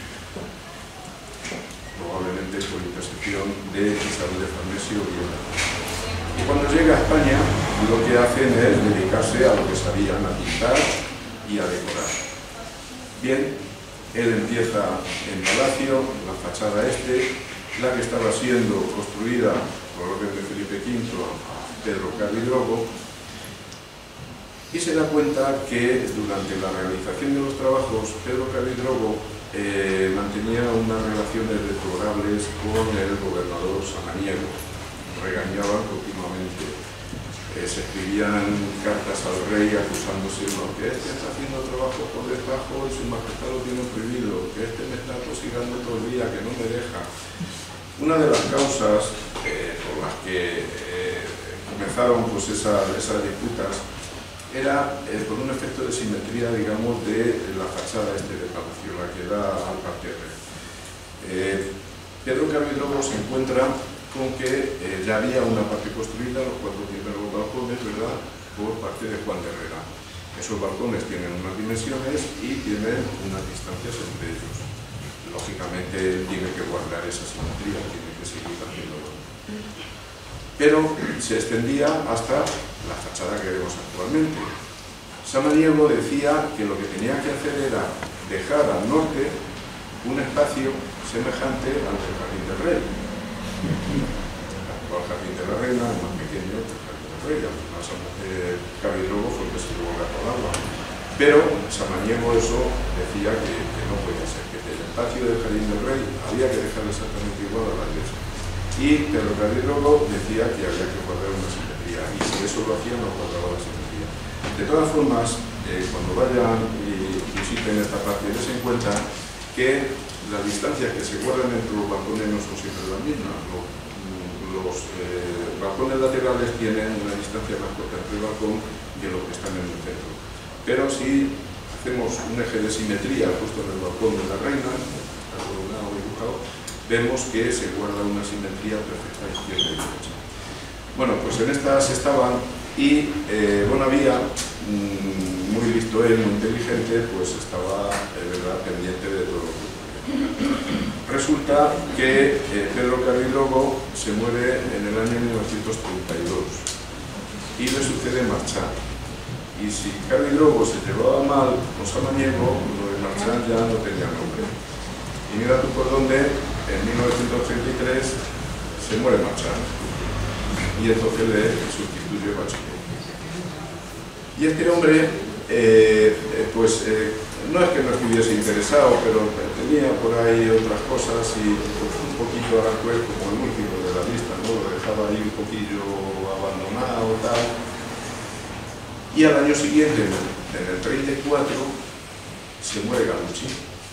Probablemente por intersección de Isabel de Farnesio y cuando llega a España, lo que hacen es dedicarse a lo que sabían, a pintar y a decorar. Bien, él empieza en Palacio, la fachada la que estaba siendo construida por orden de Felipe V, Pedro Calidrogo, y se da cuenta que durante la realización de los trabajos, Pedro Calidrogo mantenía unas relaciones deplorables con el gobernador Samaniego. Regañaban continuamente, se escribían cartas al rey acusándose que este está haciendo trabajo por despacho y su majestad lo tiene prohibido, que este me está tosigando todo el día, que no me deja. Una de las causas por las que comenzaron pues, esas disputas era por un efecto de simetría, digamos, de la fachada de Palacio, la que da al parterre. Pedro Calidrogo se encuentra con que ya había una parte construida, los 4 primeros balcones, ¿verdad?, por parte de Juan de Herrera. Esos balcones tienen unas dimensiones y tienen unas distancias entre ellos. Lógicamente él tiene que guardar esa simetría, tiene que seguir haciéndolo. Pero se extendía hasta la fachada que vemos actualmente. Samaniego decía que lo que tenía que hacer era dejar al norte un espacio semejante al del Jardín del Rey. El actual Jardín de la Reina es más pequeño que el Jardín del Rey, además Calidrogo fue el que se llevó gato al agua. Pero Samaniego eso decía que no podía ser, que el espacio del Jardín del Rey había que dejar exactamente igual a la iglesia. Y Pedro Calidrogo decía que había que guardar una simetría, y si eso lo hacía no guardaba la simetría. De todas formas, cuando vayan y visiten esta parte, dense en cuenta que las distancias que se guardan entre los balcones no son siempre las mismas. Los balcones laterales tienen una distancia más corta entre el balcón que los que están en el centro. Pero si hacemos un eje de simetría justo en el balcón de la reina, está colocado o dibujado, vemos que se guarda una simetría perfecta izquierda y derecha. Bueno, pues en estas estaban Y Bonavía, muy listo él, muy inteligente, pues estaba ¿verdad?, pendiente de todo lo que ocurría. Resulta que Pedro Carridrogo se muere en el año 1932 y le sucede Marchán. Y si Carridrogo se llevaba mal con Samaniego, lo de Marchán ya no tenía nombre. Y mira tú por dónde, en 1933 se muere Marchán y entonces le sustituye Bachiller. Y este hombre, no es que no estuviese interesado, pero tenía por ahí otras cosas y pues, un poquito Aranjuez, como el último de la lista, ¿no? Lo dejaba ahí un poquillo abandonado, tal. Y al año siguiente, en el 34, se muere Galucci.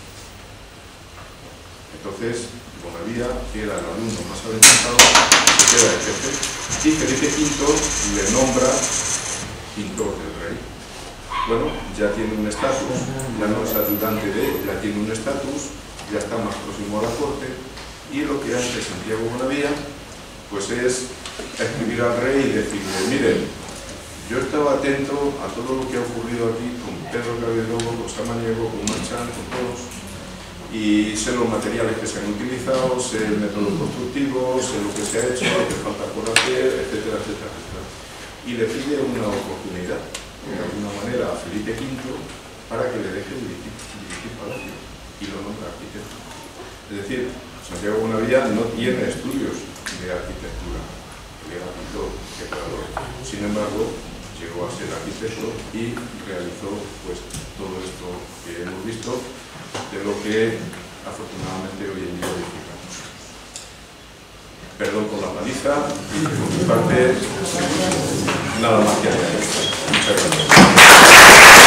Entonces, Bonavía, que era el alumno más adelantado, se queda de jefe, y Felipe V le nombra pintor del rey. Bueno, ya tiene un estatus, ya no es ayudante de él, ya tiene un estatus, ya está más próximo a la corte, y lo que hace Santiago Bonavía, pues es escribir al rey y decirle, miren, yo estaba atento a todo lo que ha ocurrido aquí con Pedro Carridrogo, con Samaniego, con Marchán, con todos, y sé los materiales que se han utilizado, sé el método constructivo, sé lo que se ha hecho, lo que falta por hacer, etcétera, etcétera, etcétera. Y le pide una oportunidad, de alguna manera, a Felipe V para que le deje dirigir Palacio y lo nombra arquitecto. Es decir, Santiago Bonavía no tiene estudios de arquitectura, él era pintor, decorador. Sin embargo, llegó a ser arquitecto y realizó pues todo esto que hemos visto, de lo que afortunadamente hoy en día disfrutamos. Perdón por la paliza y por mi parte nada más que añadir. Muchas gracias.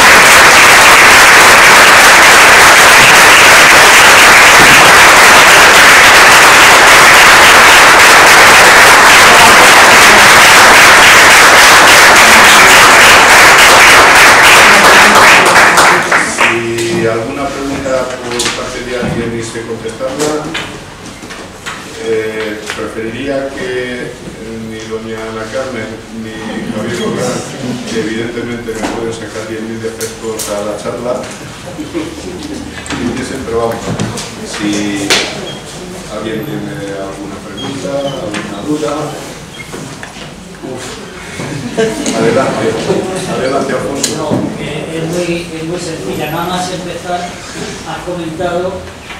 Si alguna pregunta por parte de alguien y sé contestarla, preferiría que ni doña Ana Carmen ni Javier Borrán, que evidentemente me pueden sacar 10.000 defectos a la charla, pero vamos, si alguien tiene alguna pregunta, alguna duda, adelante Alfonso. No, es muy sencilla, nada más empezar, has comentado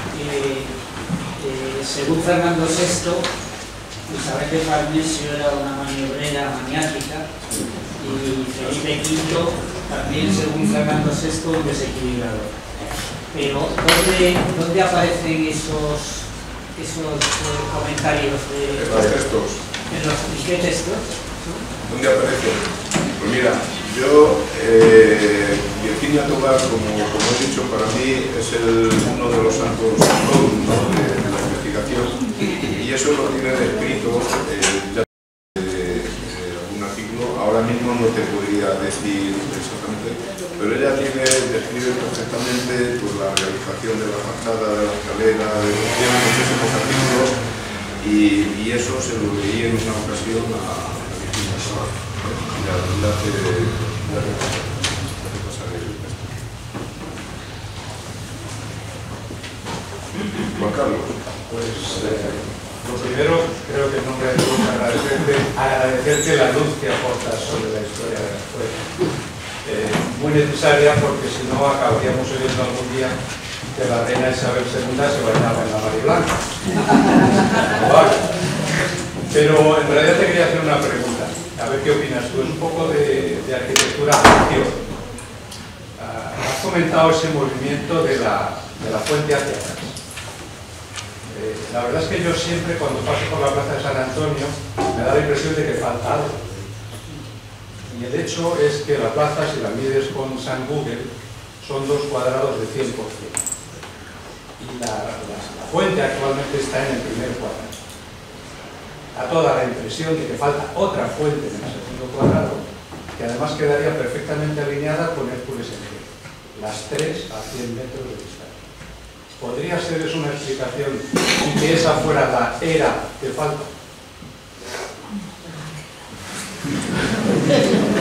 según Fernando VI, Isabel de Farnesio era una maniobrera maniática y Felipe V también, según Fernando VI, un desequilibrador. Pero, ¿dónde aparecen esos comentarios de los textos? ¿Y qué textos? ¿Dónde aparece? Pues mira, yo, Virginia Tobar, como he dicho, para mí es uno de los santos ¿no? de la investigación, y eso lo tiene descrito ya algún artículo. Ahora mismo no te podría decir exactamente, pero ella describe perfectamente pues, la realización de la fachada, de la escalera, tiene muchísimos artículos, y eso se lo leí en una ocasión a Virginia Tobar. Juan Carlos. Pues lo primero, creo que en nombre de todos agradecerte la luz que aportas sobre la historia de la escuela. Muy necesaria, porque si no acabaríamos oyendo algún día que la reina Isabel II se bañaba en la mar blanca. Vale. Pero en realidad te quería hacer una pregunta. A ver qué opinas tú. Es un poco de arquitectura ficción. Has comentado ese movimiento de la fuente hacia atrás. La verdad es que yo siempre, cuando paso por la plaza de San Antonio, me da la impresión de que falta algo. Y el hecho es que la plaza, si la mides con San Google, son 2 cuadrados de 100%. Y la fuente actualmente está en el primer cuadrado. Da toda la impresión de que falta otra fuente en el segundo cuadrado, que además quedaría perfectamente alineada con Hércules en G. Las 3 a 100 metros de distancia. ¿Podría ser eso una explicación y que esa fuera la era que falta?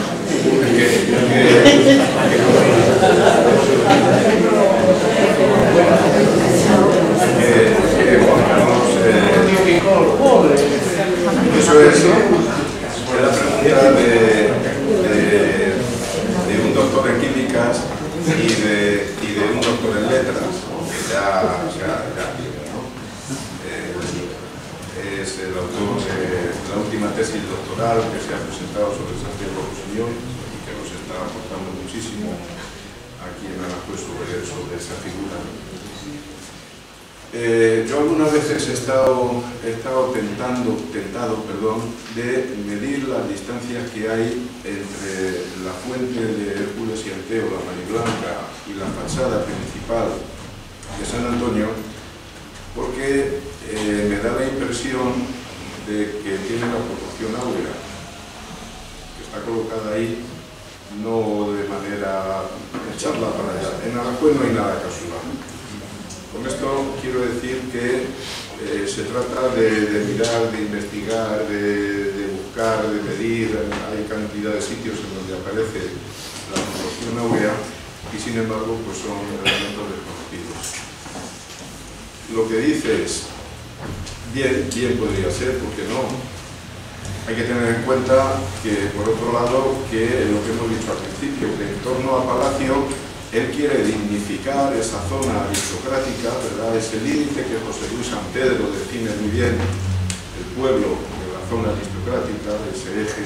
Eso es la pregunta de un doctor en químicas y de un doctor en letras, que ya ¿no? Es el autor de la última tesis doctoral que se ha presentado sobre Santiago Rusiñol y que nos está aportando muchísimo aquí en Aranjuez sobre esa figura. Yo algunas veces he estado tentado de medir las distancias que hay entre la fuente de Hércules y Anteo, la Mariblanca, y la fachada principal de San Antonio, porque me da la impresión de que tiene la proporción áurea, que está colocada ahí no de manera echarla para allá. En Aranjuez no hay nada casual. Con esto quiero decir que se trata de mirar, de investigar, de buscar, de medir. Hay cantidad de sitios en donde aparece la proporción áurea y sin embargo pues son elementos desconocidos. Lo que dices, bien podría ser, ¿por qué no? Hay que tener en cuenta que, por otro lado, que lo que hemos dicho al principio, que en torno a Palacio él quiere dignificar esa zona aristocrática, ¿verdad? Ese límite que José Luis San Pedro define muy bien, el pueblo de la zona aristocrática, de ese eje.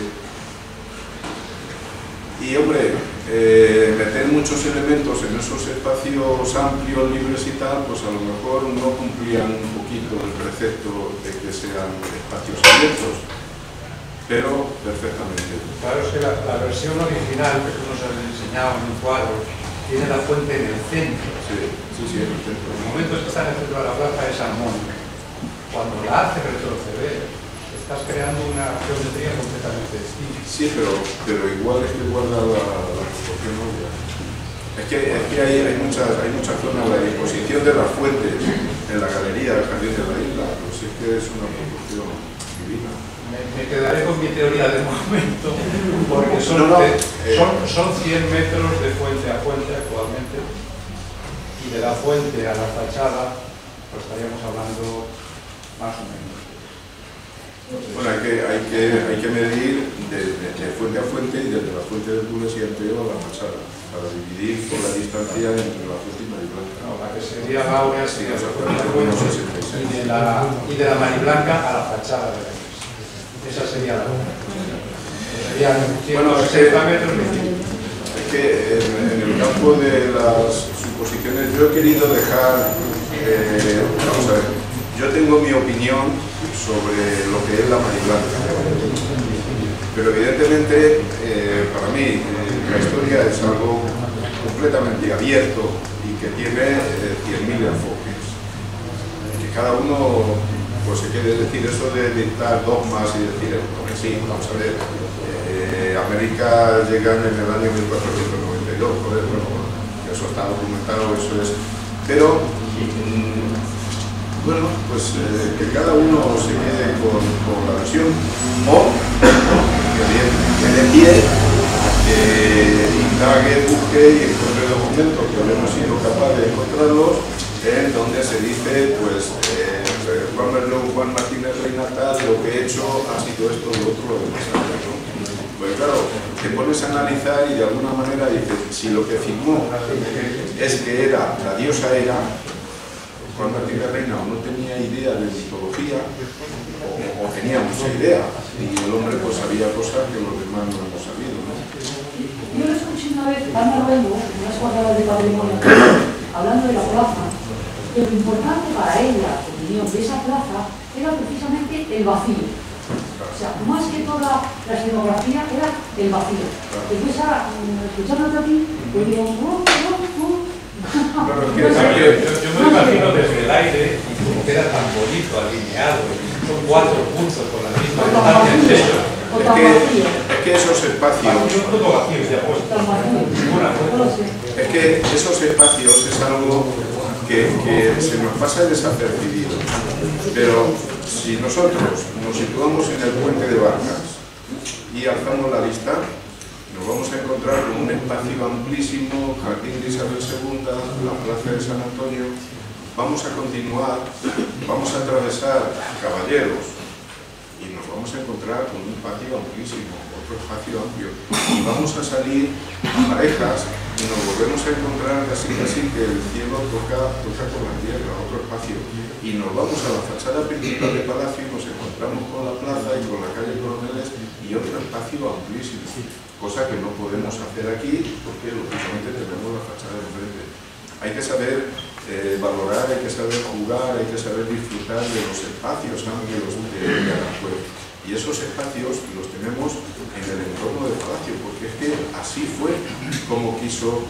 Y, hombre, meter muchos elementos en esos espacios amplios, libres y tal, pues a lo mejor no cumplían un poquito el precepto de que sean espacios abiertos, pero perfectamente. Claro, es que la versión original que tú nos has enseñado en un cuadro tiene la fuente en el centro. Sí, en el centro. En el momento que está en el centro de la plaza es armónica. Cuando la hace retroceder, estás creando una geometría completamente distinta. Sí, pero igual es que guarda la proporción obvia. Es que hay muchas zonas, la disposición de las fuentes en la galería del Jardín de la Isla, pues es que es una proporción divina. Me quedaré con mi teoría de momento, porque son 100 metros de fuente a fuente actualmente, y de la fuente a la fachada, pues estaríamos hablando más o menos. Bueno, hay que medir de fuente a fuente y desde la fuente de Hércules y Anteo a la fachada, para dividir por la distancia entre la fuente y Mariblanca. No, la que sería la áurea sería la fuente a fuente y de la Mariblanca a la fachada de la iglesia. Esa sería la áurea. Serían 160 metros de tiempo. Es que en el campo de las suposiciones yo he querido dejar, vamos a ver, yo tengo mi opinión sobre lo que es la Mariblanca, pero evidentemente para mí la historia es algo completamente abierto y que tiene 100.000 enfoques, que cada uno pues se quiere decir eso de dictar dogmas y decir que sí, vamos a ver, América llega en el año 1492, joder, bueno, eso está documentado, eso es, pero bueno, pues que cada uno se quede con la versión o que dé pie a que indague, busque y encuentre documentos que habremos sido capaces de encontrarlos en donde se dice, pues, Juan Martínez Reina tal, lo que he hecho ha sido esto, lo otro, lo demás, ¿no? Pues claro, te pones a analizar y de alguna manera dices, si lo que firmó es que era, la diosa era Juan Martínez Reina, o no tenía idea de mitología o tenía mucha idea, y el hombre pues sabía cosas que los demás no hemos sabido, ¿no? Yo lo escuché una vez a Ana Remo, en unas cuadradas de patrimonio, hablando de la plaza, que lo importante para ella, opinión, de esa plaza era precisamente el vacío. O sea, más que toda la escenografía era el vacío. Después ahora, escuchándote a ti, yo digo, yo me imagino desde el aire y como queda tan bonito, alineado, son 4 puntos con la misma distancia en sello. Es que esos espacios... Es que esos espacios es algo que se nos pasa desapercibido. Pero si nosotros nos situamos en el puente de Barcas y alzamos la vista, nos vamos a encontrar con un espacio amplísimo, Jardín de Isabel II, la Plaza de San Antonio. Vamos a continuar, vamos a atravesar Caballeros y nos vamos a encontrar con un patio amplísimo, otro espacio amplio, y vamos a salir a Parejas y nos volvemos a encontrar casi que el cielo toca con la tierra, otro espacio, y nos vamos a la fachada principal de Palacio y nos encontramos con la plaza y con la calle Coroneles y otro espacio amplísimo, cosa que no podemos hacer aquí porque lógicamente tenemos la fachada de enfrente. Hay que saber valorar, hay que saber jugar, hay que saber disfrutar de los espacios amplios de Aranjuez. Y esos espacios los tenemos en el entorno del Palacio, porque es que así fue como quiso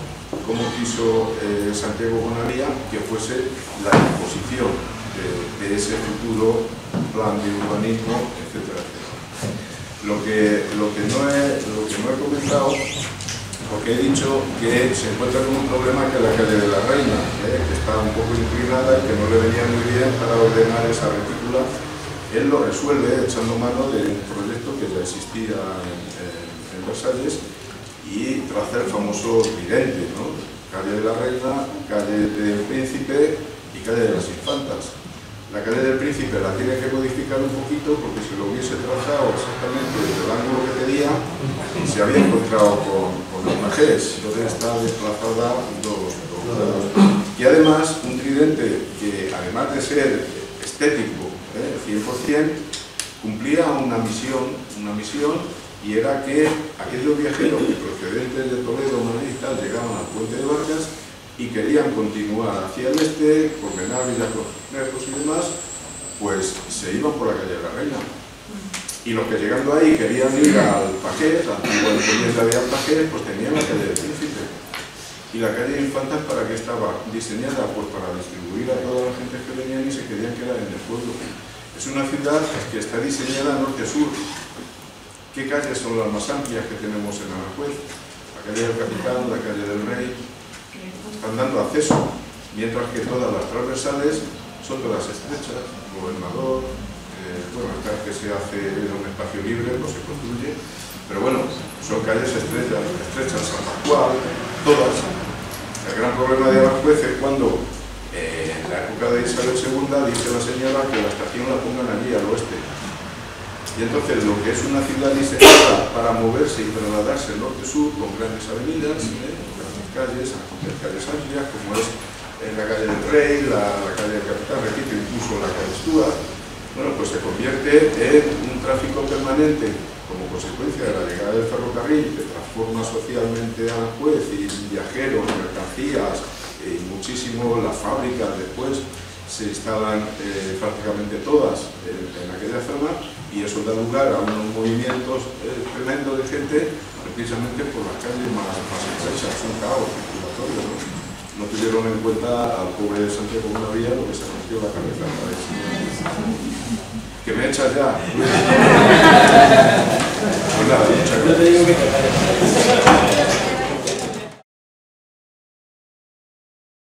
Santiago Bonavía que fuese la disposición de ese futuro plan de urbanismo, etcétera, etcétera. Lo que no he comentado, porque he dicho que se encuentra con un problema que es la calle de la Reina, que está un poco inclinada y que no le venía muy bien para ordenar esa retícula. Él lo resuelve echando mano de un proyecto que ya existía en Versalles y traza el famoso tridente, ¿no? Calle de la Reina, calle del Príncipe y calle de las Infantas. La calle del Príncipe la tiene que modificar un poquito porque si lo hubiese trazado exactamente desde el ángulo que tenía se había encontrado con los majés, entonces está desplazada dos lados. Y además un tridente que además de ser estético 100%, cumplía una misión y era que aquellos viajeros procedentes de Toledo, Madrid y tal llegaban al puente de Vargas y querían continuar hacia el este, por Benar, Villacornejos y demás, pues se iban por la calle de la Reina. Y los que llegando ahí querían ir al Pajés, a la antigua encomienda de Alpajés, pues tenían la calle del Príncipe. Y la calle de Infantas, ¿para qué estaba diseñada? Pues para distribuir a toda la gente que venían y se querían quedar en el pueblo. Es una ciudad que está diseñada norte-sur. ¿Qué calles son las más amplias que tenemos en Aranjuez? La calle del Capitán, la calle del Rey, están dando acceso, mientras que todas las transversales son todas estrechas. Gobernador, bueno, acá que se hace un espacio libre, no se construye, pero bueno, son calles estrechas, San Pascual, todas. El gran problema de Aranjuez es cuando en la época de Isabel II dice la señora que la estación la pongan allí al oeste. Y entonces lo que es una ciudad diseñada para moverse y trasladarse norte-sur con grandes avenidas, grandes calles amplias, como es la calle del Rey, la calle del Capitán, repito, incluso la calle Stuart, bueno, pues se convierte en un tráfico permanente como consecuencia de la llegada del ferrocarril que transforma socialmente a Aranjuez y viajeros, mercancías, y muchísimo las fábricas después se instalan prácticamente todas en aquella zona y eso da lugar a unos movimientos tremendos de gente precisamente por las calles más estrechas, un caos circulatorio, ¿no? No tuvieron en cuenta al pobre Santiago Bonavía lo que se rompió la cabeza para eso. Que me echas ya.